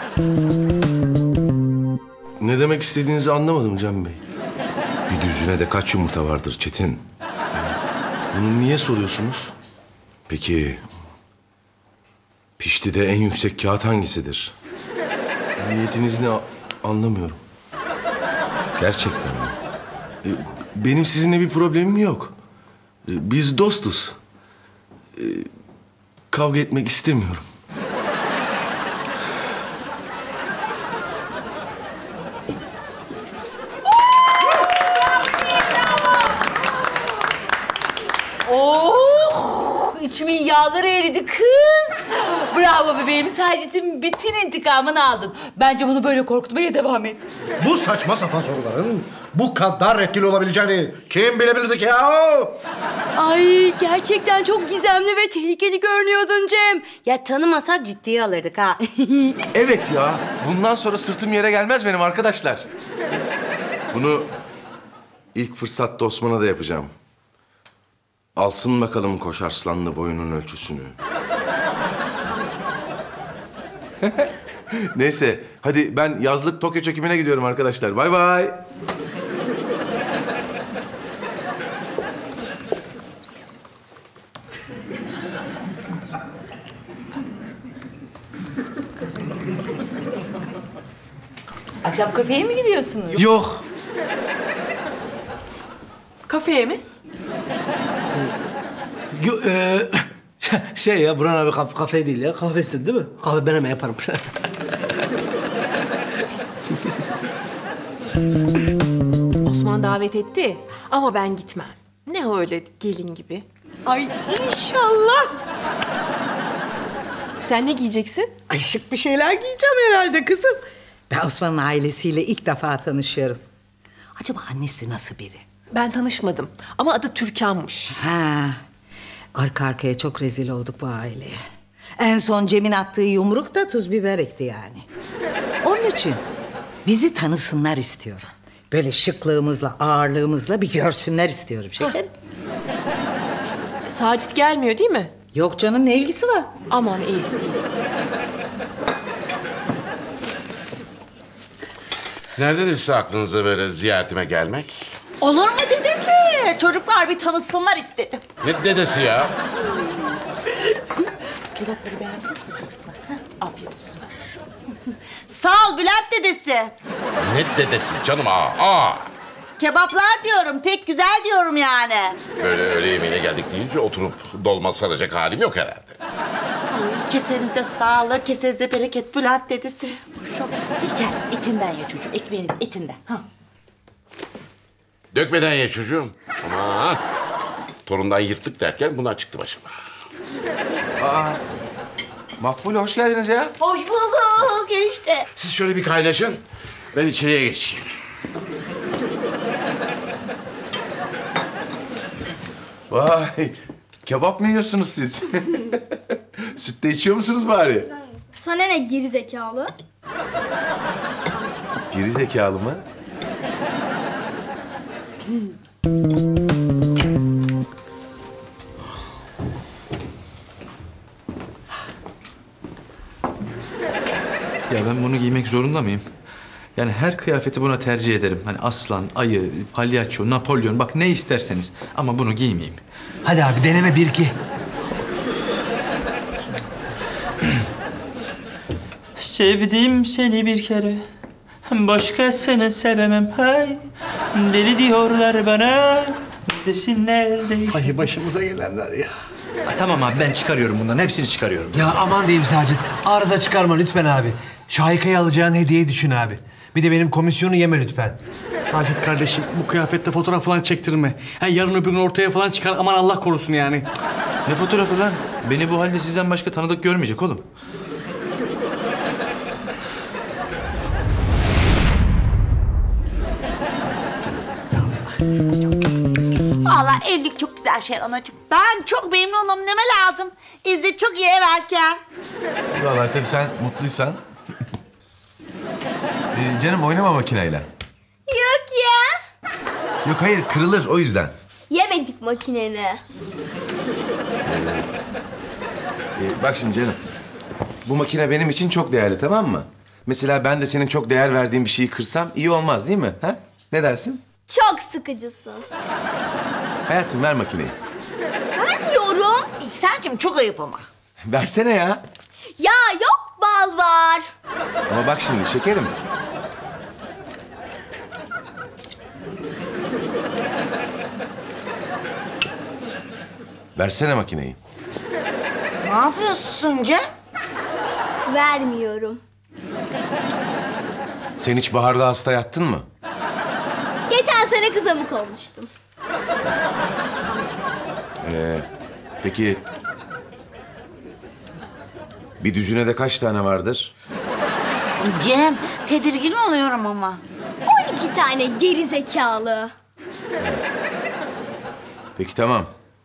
Ne demek istediğinizi anlamadım Cem Bey. Bir düzüne de kaç yumurta vardır Çetin? Bunu niye soruyorsunuz? Peki... piştide en yüksek kağıt hangisidir? Niyetiniz ne anlamıyorum. Gerçekten mi? Benim sizinle bir problemim yok. Biz dostuz. Kavga etmek istemiyorum. İçimin yağları eridi kız. Bravo bebeğim, Sacit'in bütün intikamını aldın. Bence bunu böyle korkutmaya devam et. Bu saçma sapan soruların bu kadar etkili olabileceğini kim bilebilirdi ya? Ay gerçekten çok gizemli ve tehlikeli görünüyordun Cem. Ya tanımasak ciddiye alırdık ha. Evet ya. Bundan sonra sırtım yere gelmez benim arkadaşlar. Bunu ilk fırsatta Osman'a da yapacağım. Alsın bakalım Koç Arslanlı boyunun ölçüsünü. Neyse, hadi ben yazlık Tokyo çekimine gidiyorum arkadaşlar. Bay bay. Akşam kafeye mi gidiyorsunuz? Yok. Kafeye mi? Şey ya, Burhan abi kafe değil ya. Kahve istedi değil mi? Kahve ben hemen yaparım. Osman davet etti ama ben gitmem. Ne öyle gelin gibi. Ay inşallah. Sen ne giyeceksin? Ay şık bir şeyler giyeceğim herhalde kızım. Ben Osman'ın ailesiyle ilk defa tanışıyorum. Acaba annesi nasıl biri? Ben tanışmadım ama adı Türkan'mış. Ha. Arka arkaya çok rezil olduk bu aileye. En son Cem'in attığı yumruk da tuz biber ekti yani. Onun için bizi tanısınlar istiyorum. Böyle şıklığımızla, ağırlığımızla bir görsünler istiyorum şekerim. Sacit gelmiyor değil mi? Yok canım, ne ilgisi var? Aman iyi. Nereden ise aklınıza böyle ziyaretime gelmek? Olur mu dedesi? Çocuklar bir tanışsınlar istedim. Ne dedesi ya? Kebapları beğendiniz mi çocuklar? Afiyet olsun. Sağ ol Bülent dedesi. Ne dedesi canım aa? Kebaplar diyorum, pek güzel diyorum yani. Böyle öğle yemeğine geldik deyince oturup dolma saracak halim yok herhalde. Ay, kesenize sağlık, kesenize bereket Bülent dedesi. Gel, etinden ye çocuğum, ekmeğinin etinden. Ha. Dökmeden ye çocuğum. Ama torundan yırttık derken bunlar çıktı başıma. Aa, Makbule hoş geldiniz ya. Hoş bulduk enişte. Siz şöyle bir kaynaşın, ben içeriye geçeyim. Vay, kebap mı yiyorsunuz siz? Süt de içiyor musunuz bari? Sana ne gerizekalı? Geri zekalı mı? Ya ben bunu giymek zorunda mıyım? Yani her kıyafeti buna tercih ederim. Hani aslan, ayı, palyaço, Napolyon, bak ne isterseniz. Ama bunu giymeyeyim. Hadi abi deneme 1-2. Sevdim seni bir kere, başkasını sevemem hay. Deli diyorlar bana, desinler değil. Ay başımıza gelenler ya. Tamam abi ben çıkarıyorum bunların hepsini çıkarıyorum. Ya aman diyeyim Sacit. Arıza çıkarma lütfen abi. Şahika'ya alacağın hediyeyi düşün abi. Bir de benim komisyonu yeme lütfen. Sacit kardeşim bu kıyafette fotoğraf falan çektirme. Ha, yarın öbür gün ortaya falan çıkar aman Allah korusun yani. Ne fotoğrafı lan? Beni bu halde sizden başka tanıdık görmeyecek oğlum. Vallahi evlilik çok güzel şey anacığım. Ben çok memnunum, neme lazım? İzzet çok iyi evvelken. Vallahi tabii sen mutluysan. Canım oynama makineyle. Yok ya. Yok hayır, kırılır o yüzden. Yemedik makineni. Bak şimdi canım. Bu makine benim için çok değerli, tamam mı? Mesela ben de senin çok değer verdiğin bir şeyi kırsam iyi olmaz değil mi? Ha? Ne dersin? Çok sıkıcısın. Hayatım ver makineyi. Vermiyorum. İhsan'cığım çok ayıp ama. Versene ya. Ya yok bal var. Ama bak şimdi şekerim. Versene makineyi. Ne yapıyorsun Cem? Vermiyorum. Sen hiç baharda hasta yattın mı? Geçen sene kızamık olmuştum. Peki... Bir düzünede kaç tane vardır? Cem, tedirgin oluyorum ama. 12 tane geri zekalı. Peki tamam.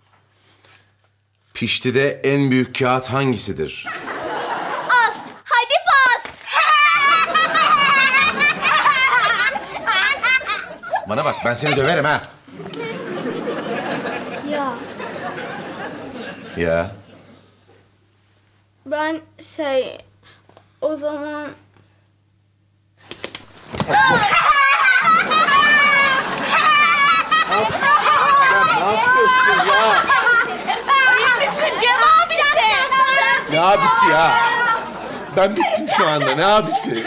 Pişti'de en büyük kağıt hangisidir? As, hadi bas. Bana bak, ben seni döverim ha. Ya Ya. ben O zaman... Ne yapıyorsun ya? İyi misin Cem abisi? Ne abisi ya? Ben bittim şu anda. Ne abisi?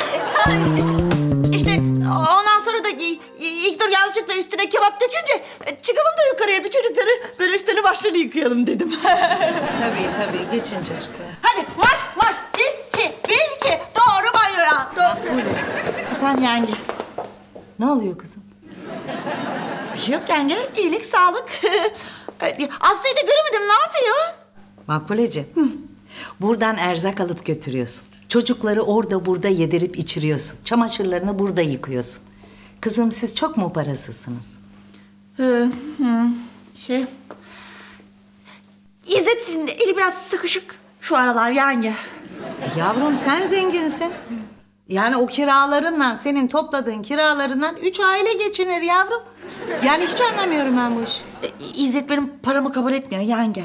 İşte ondan sonra da ilk dur yanlışlıkla üstüne kebap dökünce çıkalım da yukarıya bir çocukları böyle üstünü başlarını yıkayalım dedim. Tabii geçin çocuklar. Hadi marş. Bir iki. Doğru banyoya. Efendim yenge. Ne oluyor kızım? Bir şey yok yenge. İyilik, sağlık. Aslı'yı da göremedim. Ne yapıyor? Makbuleciğim. Buradan erzak alıp götürüyorsun. Çocukları orada burada yedirip içiriyorsun. Çamaşırlarını burada yıkıyorsun. Kızım siz çok mu parasızsınız? İzzet'in eli biraz sıkışık şu aralar yenge. Yavrum sen zenginsin. Yani o kiralarından, senin topladığın kiralarından 3 aile geçinir yavrum. Yani hiç anlamıyorum ben bu işi. İzzet benim paramı kabul etmiyor yenge.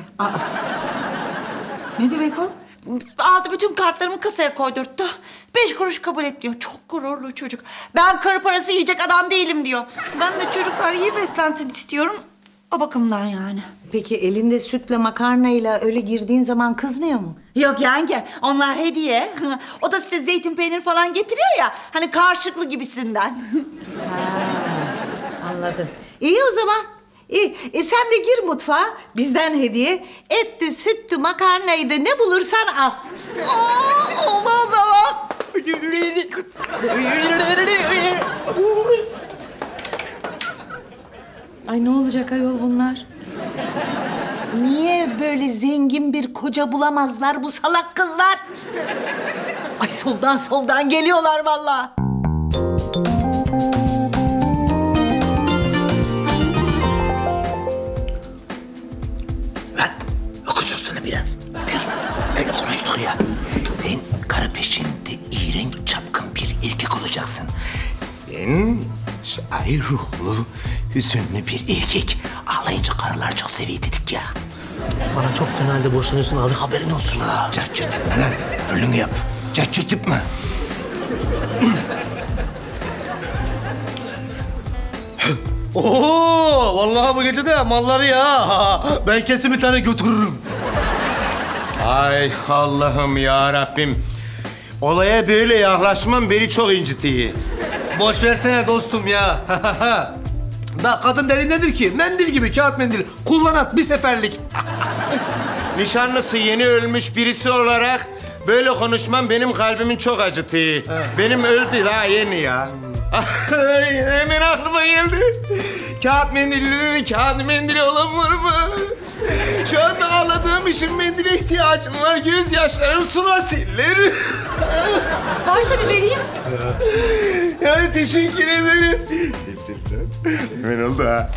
Ne demek o? Aldı bütün kartlarımı kasaya koydurttu. 5 kuruş kabul etmiyor. Çok gururlu çocuk. Ben karı parası yiyecek adam değilim diyor. Ben de çocuklar iyi beslensin istiyorum. O bakımdan yani. Peki elinde sütle makarnayla öyle girdiğin zaman kızmıyor mu? Yok yenge, onlar hediye. O da size zeytin peynir falan getiriyor ya. Hani karşılıklı gibisinden. Anladım. İyi o zaman. İyi. Sen de gir mutfağa. Bizden hediye. Etli, sütlü, makarnayı da ne bulursan al. Oldu o zaman. Ay ne olacak ayol bunlar? Niye böyle zengin bir koca bulamazlar bu salak kızlar? Ay soldan geliyorlar vallahi. Öküz olsana biraz. Öküz mü? Öyle konuştuk ya. Sen karı peşinde iğrenç çapkın bir erkek olacaksın. Ben şair ruhlu, hüzünlü bir erkek. Ağlayınca karılar çok seviyor dedik ya. Bana çok fena halde boşanıyorsun abi, haberin olsun. Cacırt etme lan. Rolünü yap. Cacırt etme. Oo, vallahi bu gece de malları ya. Ben kesin bir tane götürürüm. Ay Allah'ım ya Rabbim. Olaya böyle yaklaşmam beni çok incitiyor. Boş versene dostum ya. Bak kadın deli nedir ki? Mendil gibi, kağıt mendil. Kullanat bir seferlik. Nişanlısı yeni ölmüş birisi olarak böyle konuşmam benim kalbimin çok acıtıyor. Benim öldü daha yeni ya. Hemen aklıma geldi. Kağıt mendili olan var mı? Şu anda ağladığım için mendile ihtiyacım var. Gözyaşlarım sular siller. Var tabii, vereyim. Yani teşekkür ederim. Hemen oldu ha.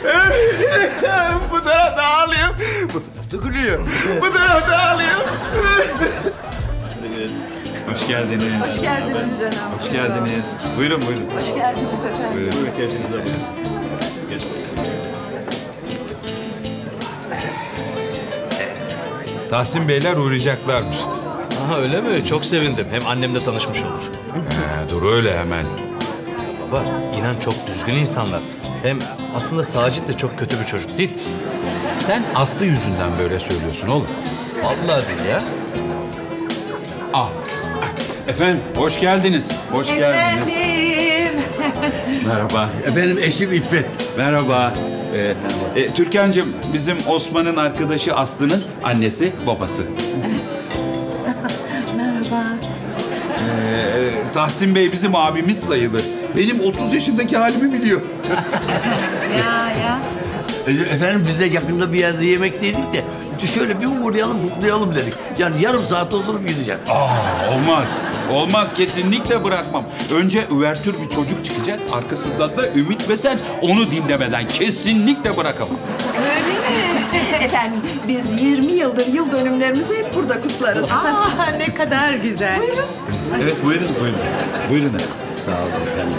Bu tarafta ağlıyorum. Bu tarafta gülüyor. Bu tarafta ağlıyorum. Hoş geldiniz. Hoş geldiniz canım. Hoş geldiniz. Buyurun. Hoş geldiniz efendim. Buyurun. Hoş geldiniz abla. Geç. Tahsin Beyler uğrayacaklarmış. Aha öyle mi? Çok sevindim. Hem annemle tanışmış olur. Dur öyle hemen. Baba inan çok düzgün insanlar. Hem aslında Sacit de çok kötü bir çocuk değil. Sen Aslı yüzünden böyle söylüyorsun oğlum. Vallahi değil ya. Efendim hoş geldiniz. Hoş geldiniz. Merhaba. Efendim eşim İffet. Merhaba. Türkan'cığım bizim Osman'ın arkadaşı Aslı'nın annesi, babası. Merhaba. Tahsin Bey bizim abimiz sayılır. Benim 30 yaşındaki halimi biliyor. Ya. Efendim biz de yakında bir yerde yemekteydik de şöyle bir uğrayalım, kutlayalım dedik. Yani yarım saat oturup gideceğiz. Olmaz. Olmaz. Kesinlikle bırakmam. Önce üvertür bir çocuk çıkacak. Arkasından da Ümit ve sen onu dinlemeden kesinlikle bırakamam. Öyle mi? Efendim biz 20 yıldır yıl dönümlerimizi hep burada kutlarız. Ne kadar güzel. Buyurun. Evet buyurun. Buyurun. Sağ olun efendim.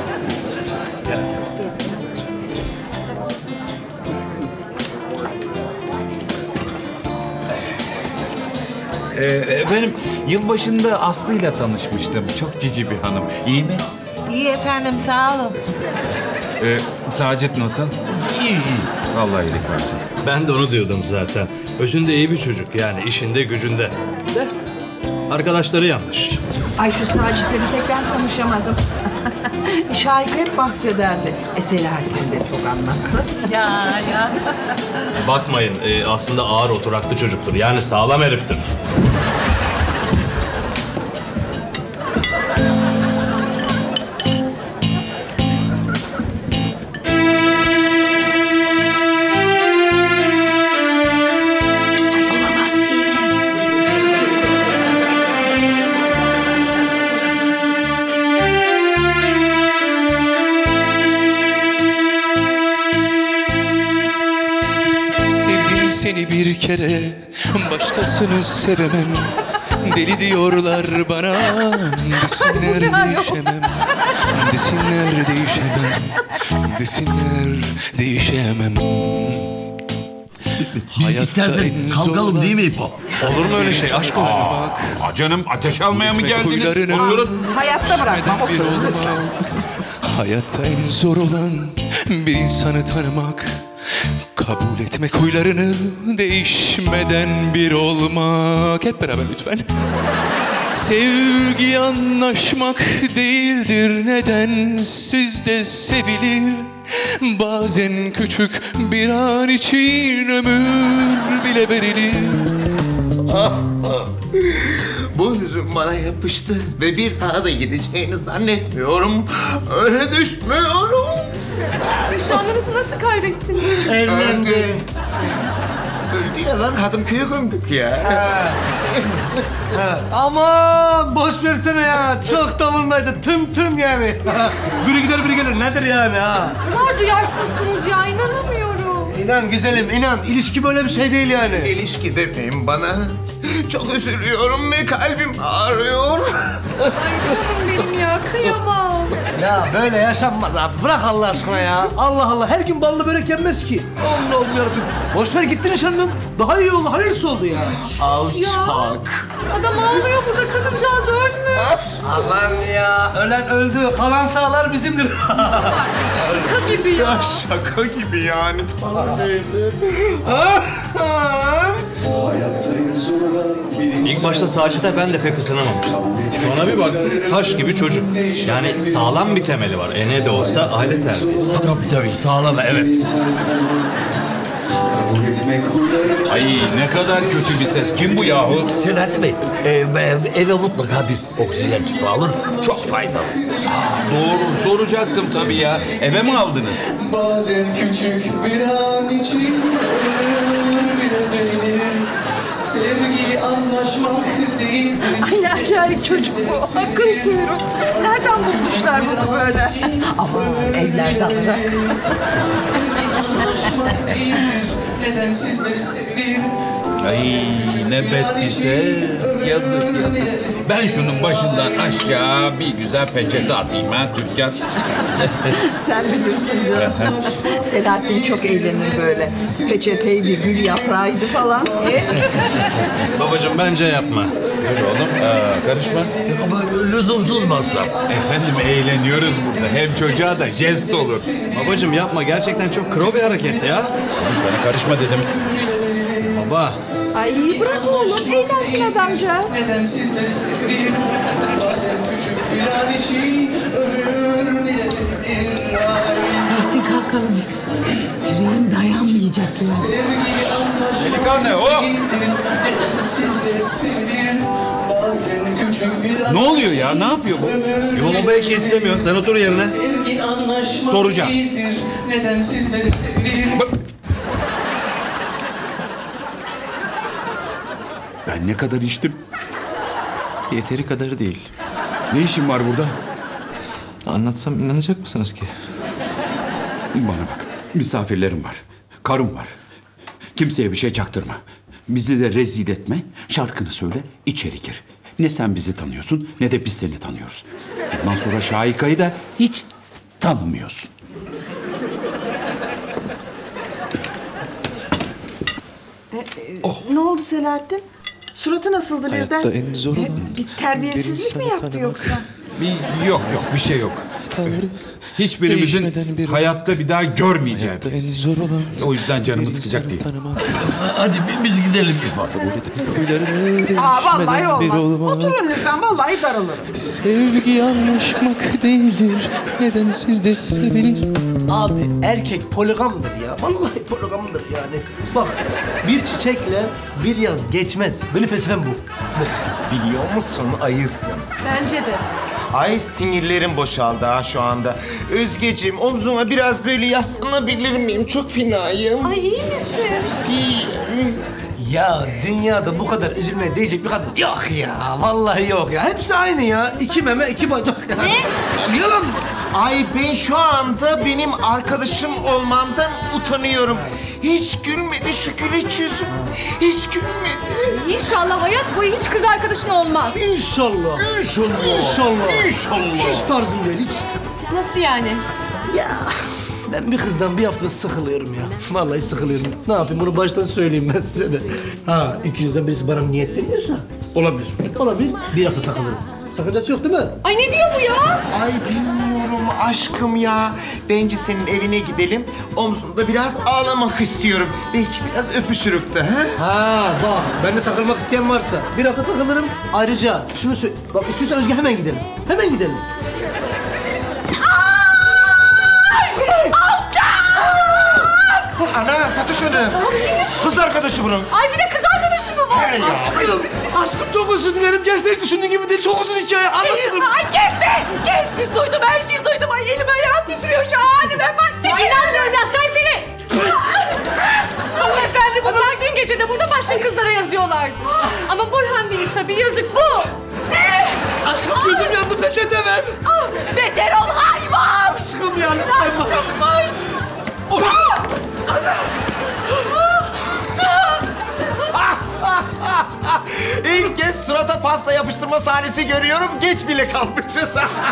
Efendim, yılbaşında Aslı'yla tanışmıştım. Çok cici bir hanım. İyi mi? İyi efendim, sağ olun. Sacit nasıl? İyi. Vallahi iyilik versin. Ben de onu diyordum zaten. Özünde iyi bir çocuk yani işinde gücünde. De arkadaşları yanlış. Ay şu Sacit'le bir tek ben tanışamadım. Şahik hep bahsederdi. Selahattin de çok anlattı. Ya. Bakmayın aslında ağır oturaklı çocuktur. Yani sağlam heriftir. Seni bir kere başkasını sevemem. Deli diyorlar bana, desinler değişemem. Desinler değişemem. Desinler değişemem. Biz istersen kalkalım değil mi İfo? Olur mu öyle şey? Aşk olsun. Canım ateş almaya mı geldiniz? Oturun. Hayatta bırakmam, oturun lütfen. Hayatta en zor olan bir insanı tanımak. Kabul etmek, huylarını değişmeden bir olmak. Hep beraber lütfen. Sevgi anlaşmak değildir, neden sizde sevilir. Bazen küçük bir an için ömür bile verilir. Bu hüzün bana yapıştı ve bir daha da gideceğini zannetmiyorum. Öyle düşünmüyorum. Nişanlınızı nasıl kaybettiniz? Öldü ya lan, Hadımköy'e gömdük ya. Aman boş versene ya. Çok tavındaydı. Tım yani. Biri gider biri gelir. Nedir yani ha? Ne kadar duyarsızsınız ya, inanamıyorum. İnan güzelim, inan. İlişki böyle bir şey değil yani. İlişki demeyin bana. Çok üzülüyorum ve kalbim ağrıyor. Ay canım benim ya, kıyamam. Ya böyle yaşanmaz abi. Bırak Allah aşkına ya. Allah Allah, her gün ballı börek yenmez ki. Allah Allah yarabbim. Boş ver gitti nişanlın. Daha iyi oldu, hayırlısı oldu ya. Alçak. Adam ağlıyor burada, kadıncağız ölmüş. Aman ya, ölen öldü. Kalan sağlar bizimdir. Şaka gibi ya. Şaka gibi yani. Tanrım değildir. İlk başta Sacit'e ben de pek ısınamamıştım. Sonra bir baktım taş gibi çocuk. Yani sağlam bir temeli var. Ne de olsa aile terbiyesi. Tabii sağlam, evet. Ay ne kadar kötü bir ses. Kim bu yahu? Selahattin Bey, eve mutlaka bir oksijen tüpü alın. Çok faydalı. Doğru, soracaktım tabii ya. Eve mi aldınız? Bazen küçük bir an için ömür bile verilir. Sevgi anlaşmak değildir. Ay ne acayip çocuk bu. Akıl kuyruk. Nereden bulmuşlar bunu böyle? Ama evlerde alarak. Anlaşmak değildir. Neden sizde sevilir? Ay ne bet bir ses. Yazık. Ben şunun başından aşağı bir güzel peçete atayım ha Türkan. Sen bilirsin canım. Selahattin çok eğlenir böyle. Peçeteydi, gül yaprağıydı falan. Babacığım bence yapma. Dur oğlum, karışma. Ama lüzumsuz masraf. Efendim eğleniyoruz burada. Hem çocuğa da jest olur. Babacığım yapma, gerçekten çok kro bir hareket ya. Sana karışma dedim. Baba. Ay bırak oğlum, eğlensin adamcağız. Neden sizde sevilir? Bazen küçük bir an için ömür bile verilir. Tahsin kalkalım biz. Yüreğim dayanmayacak ya. Sevgi anlaşmak Delikanlı, o! Neden sizde sevilir? Bazen küçük bir an Ne oluyor ya? Ne yapıyor bu? Yolu belki istemiyor. Sen otur yerine. Sevgi anlaşmak Soracağım. değildir. Neden sizde sevilir? Ben ne kadar içtim? Yeteri kadarı değil. Ne işin var burada? Anlatsam inanacak mısınız ki? Bana bak. Misafirlerim var. Karım var. Kimseye bir şey çaktırma. Bizi de rezil etme. Şarkını söyle, içeri gir. Ne sen bizi tanıyorsun ne de biz seni tanıyoruz. Bundan sonra Şahika'yı da hiç tanımıyorsun. Ne oldu Selahattin? Suratı nasıldı birden? Hayatta en zor olan Bir terbiyesizlik mi yaptı yoksa? Yok bir şey yok. Hiçbirimizin hayatta bir daha görmeyeceği. O yüzden canımı sıkacak değil. Hadi biz gidelim İrfan. Vallahi olmaz. Oturun lütfen, vallahi daralırım. Sevgi anlaşmak değildir. Neden sizde sevilir? Abi erkek poligamdır ya. Vallahi poligamdır yani. Bak bir çiçekle bir yaz geçmez. Benim felsefem bu. Biliyor musun ayısın? Bence de. Ay sinirlerim boşaldı ha şu anda. Özgeciğim omzuna biraz böyle yaslanabilir miyim? Çok fenayım. Ay iyi misin? İyiyim. Ya dünyada bu kadar üzülmeye değecek bir kadın yok ya. Vallahi yok ya. Hepsi aynı ya. 2 meme, 2 bacak. Ne? Yalan mı? Ay ben şu anda benim arkadaşım olmandan utanıyorum. Hiç gülmedi şu güleç yüzüm. Hiç gülmedi. İnşallah hayat boyu hiç kız arkadaşın olmaz. İnşallah. İnşallah. Hiç tarzım değil, hiç istemem. Nasıl yani? Ya ben bir kızdan bir hafta sıkılıyorum ya. Vallahi sıkılıyorum. Ne yapayım bunu baştan söyleyeyim ben size de. Ha ikinizden birisi bana niyetleniyorsa olabilir. Olabilir. Bir hafta takılırım. Sakıncası yok değil mi? Ay ne diyor bu ya? Ay bilmiyorum aşkım ya. Bence senin evine gidelim. Omzumda biraz ağlamak istiyorum. Belki biraz öpüşürük de. Ha bak benimle takılmak isteyen varsa bir hafta takılırım. Ayrıca şunu söyle. Bak istiyorsan Özge hemen gidelim. Hemen gidelim. Ana Fatoş Hanım. Kız arkadaşı bunun. Ay bir de kız arkadaşı mı var? Aşkım çok özür dilerim. Gerçekten hiç düşündüğün gibi değil. Çok uzun hikaye. Anlatırım. Ay kesme! Kes! Duydum her şeyi duydum. Ay elim ayağım titriyor şu an. Ben bak. Ay inanmıyorum ya serseri. Hanımefendi bunlar dün gece de burada başka kızlara yazıyorlardı. Ama Burhan değil tabii yazık bu. Ne? Aşkım gözüm yandı peçete ver. Beter ol hayvan! Aşkım ya. Aşkımmış. İlk kez surata pasta yapıştırma sahnesi görüyorum. Geç bile kalmışız.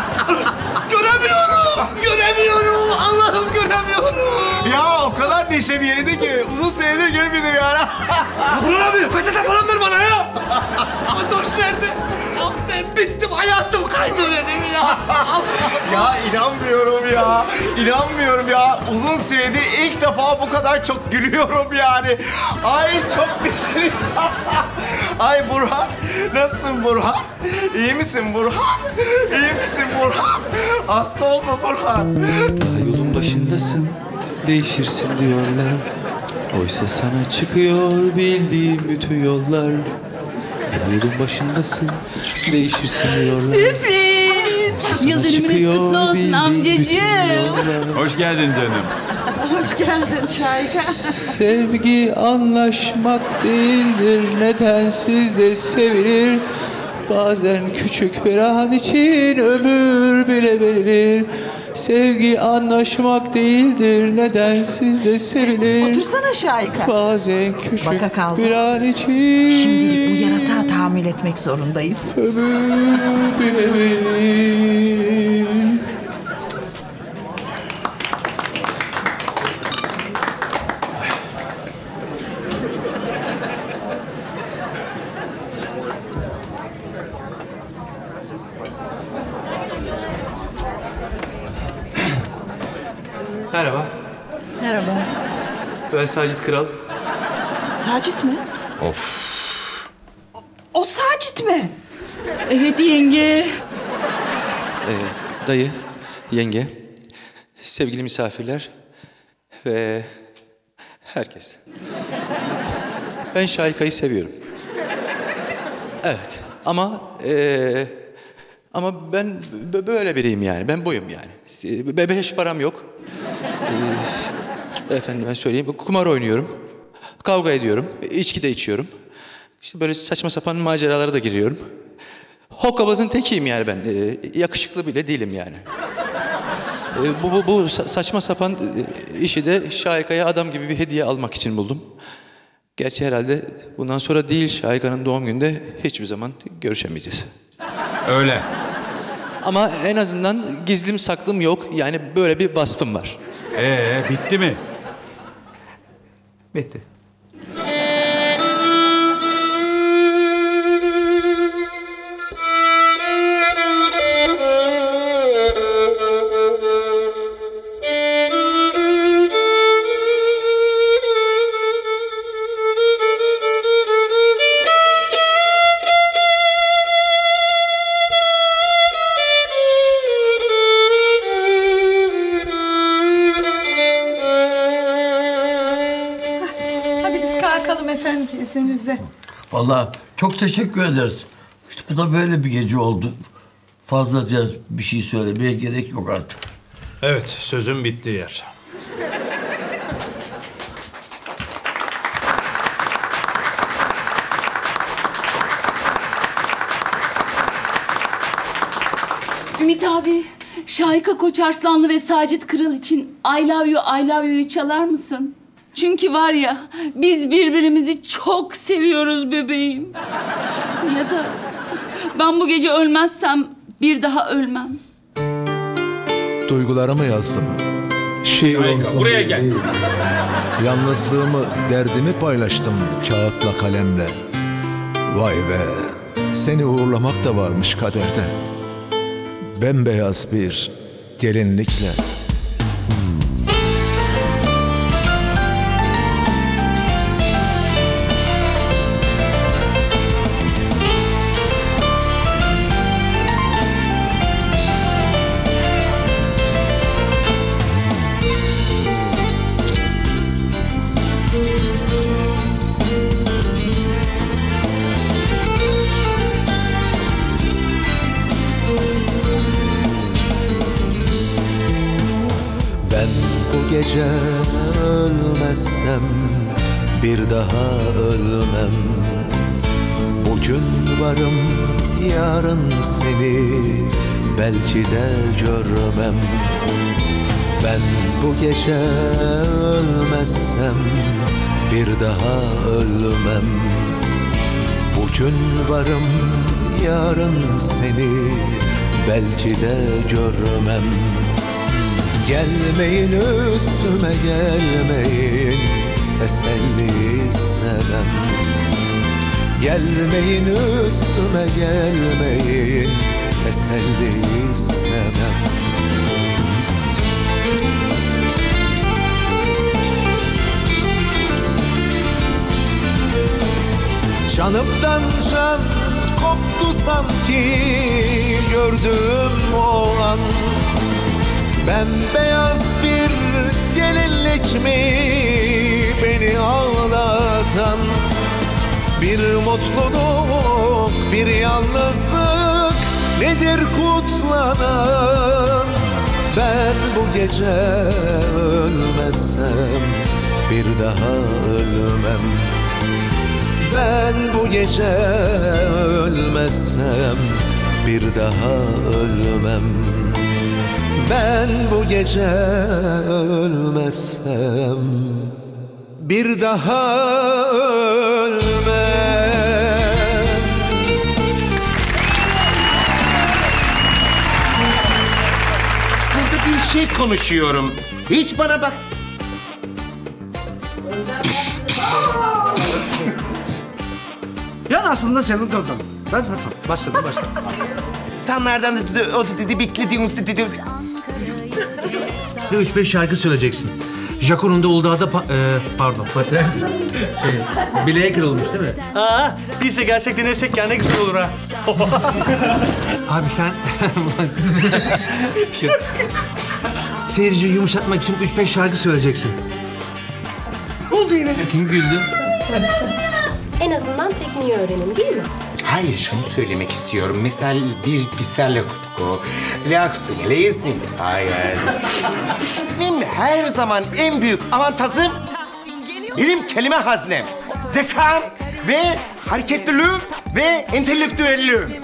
Göremiyorum. Allah'ım göremiyorum. Ya o kadar neşem yerinde ki uzun senedir görmedim ya. Ya Burhan abi peçete falan ver bana ya. Fatoş nerede? Ya ben bittim. Hayatım kaydı benim ya. Ya inanmıyorum ya. İnanmıyorum ya. Uzun süredir ilk defa bu kadar çok gülüyorum yani. Ay çok neşeli. Ay Burhan. Nasılsın Burhan? İyi misin Burhan? İyi misin Burhan? Hasta olma Burhan. Daha yolun başındasın, değişirsin diyorlar. Oysa sana çıkıyor bildiğim bütün yollar. Daha yolun başındasın, değişirsin diyorlar. Sürpriz! Yıl dönümünüz kutlu olsun amcacığım. Hoş geldin canım. Hoş geldin Şahika. Sevgi anlaşmak değildir, nedensiz de sevilir. Bazen küçük bir an için ömür bile verilir. Sevgi anlaşmak değildir, nedensiz de sevilir. Otursana Şahika. Bazen küçük bir an için Şimdilik bu yaratığa tahammül etmek zorundayız. ömür bile verilir. Merhaba. Merhaba. Ben Sacit Kral. Sacit mi? Of. O Sacit mi? Evet yenge. Dayı, yenge, sevgili misafirler ve herkes. Ben Şahika'yı seviyorum. Evet ama ben böyle biriyim yani. Ben buyum yani. Bebeş param yok. Efendime söyleyeyim, kumar oynuyorum. Kavga ediyorum. İçki de içiyorum. İşte böyle saçma sapan maceralara da giriyorum. Hokkabazın tekiyim yani ben. Yakışıklı bile değilim yani. Bu saçma sapan işi de Şahika'ya adam gibi bir hediye almak için buldum. Gerçi herhalde bundan sonra değil, Şahika'nın doğum gününde hiçbir zaman görüşemeyeceğiz. Öyle. Ama en azından gizlim saklım yok. Yani böyle bir vasfım var. Bitti mi? Bitti. çıkalım efendim izninizle. Vallahi çok teşekkür ederiz. İşte bu da böyle bir gece oldu. Fazlaca bir şey söylemeye gerek yok artık. Evet, sözün bittiği yer. Ümit abi, Şahika Koçarslanlı ve Sacit Kral için I love you, I love you'yu çalar mısın? Çünkü var ya, biz birbirimizi çok seviyoruz bebeğim. Ya da ben bu gece ölmezsem bir daha ölmem. Duygularımı yazdım. Şiir olsun. Buraya gel. Yalnızlığımı, derdimi paylaştım kağıtla kalemle. Vay be, seni uğurlamak da varmış kaderde. Bembeyaz bir gelinlikle. Gece ölmezsem bir daha ölmem. Bugün varım, yarın seni belki de görmem. Ben bu gece ölmezsem bir daha ölmem. Bugün varım, yarın seni belki de görmem. Gelmeyin üstüme gelmeyin, teselli istemem. Gelmeyin üstüme gelmeyin, teselli istemem. Canımdan can koptu sanki gördüğüm o an. Bembeyaz bir gelinlik mi beni ağlatan? Bir mutluluk, bir yalnızlık nedir kutlanan? Ben bu gece ölmezsem bir daha ölmem. Ben bu gece ölmezsem bir daha ölmem. Ben bu gece ölmezsem bir daha ölmem. Burada bir şey konuşuyorum. Hiç bana bak. Ya aslında senin tamam. Başladım. Sen nereden o dedi beklediğiniz dedi. 3-5 şarkı söyleyeceksin. Jaco'nun da Uludağ'da pardon. Bileğe kırılmış değil mi? Biz de gelsek denesek ya ne güzel olur ha. Abi sen... Seyirciyi yumuşatmak için 3-5 şarkı söyleyeceksin. Oldu yine. Kim güldü? En azından tekniği öğrenin değil mi? Hayır, şunu söylemek istiyorum. Mesela bir piselle kusko. Laksu geleysin. Hayır. Benim her zaman en büyük avantajım benim kelime haznem. Zekam ve hareketliliğim ve entelektüelliğim.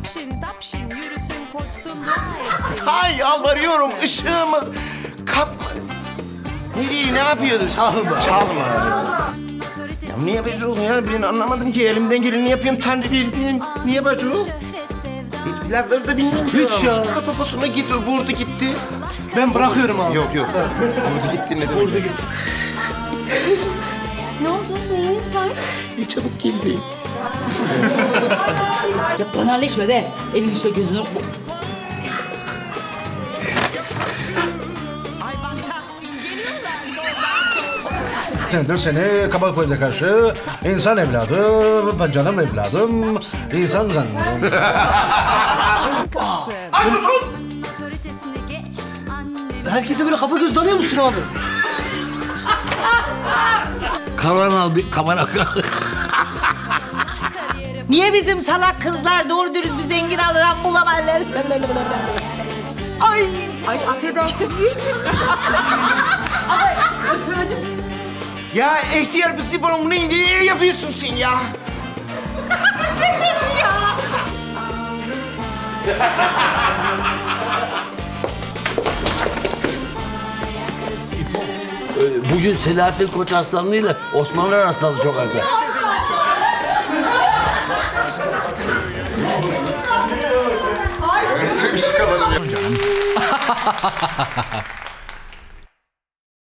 Tay yalvarıyorum, ışığımı kapma. Nereye, ne yapıyordun? Çalma. Ya niye bacım ya? Ben anlamadım ki. Elimden geleni yapıyorum. Tanrı verdiğim. Niye bacım? Hiç lafları da bilmiyorum. Hiç ya. Poposuna gitti, vurdu gitti. Ben bırakıyorum abi. Yok. Vurdu gitti ne demek? Vurdu gitti. Ne oldu? Neyiniz var? Ne çabuk geldi. Ya banalleşme de. Elin işte gözünü... Nedir seni Kabakoy'da karşı insan evladım, canım evladım, insan zannediyorum. Herkese böyle kafa göz dalıyor musun abi? Karan al bir kamera. Niye bizim salak kızlar doğru dürüst bir zengin adam bulamazlar? Ay! Ay affedersin. Ya ihtiyar bizi bana bunu niye yapıyorsun sen ya? Ne dedi ya? Bugün Selahattin Koç Aslanlı ile Osmanlılar Aslanlı sokakta. Neyse bir çıkamadım ya.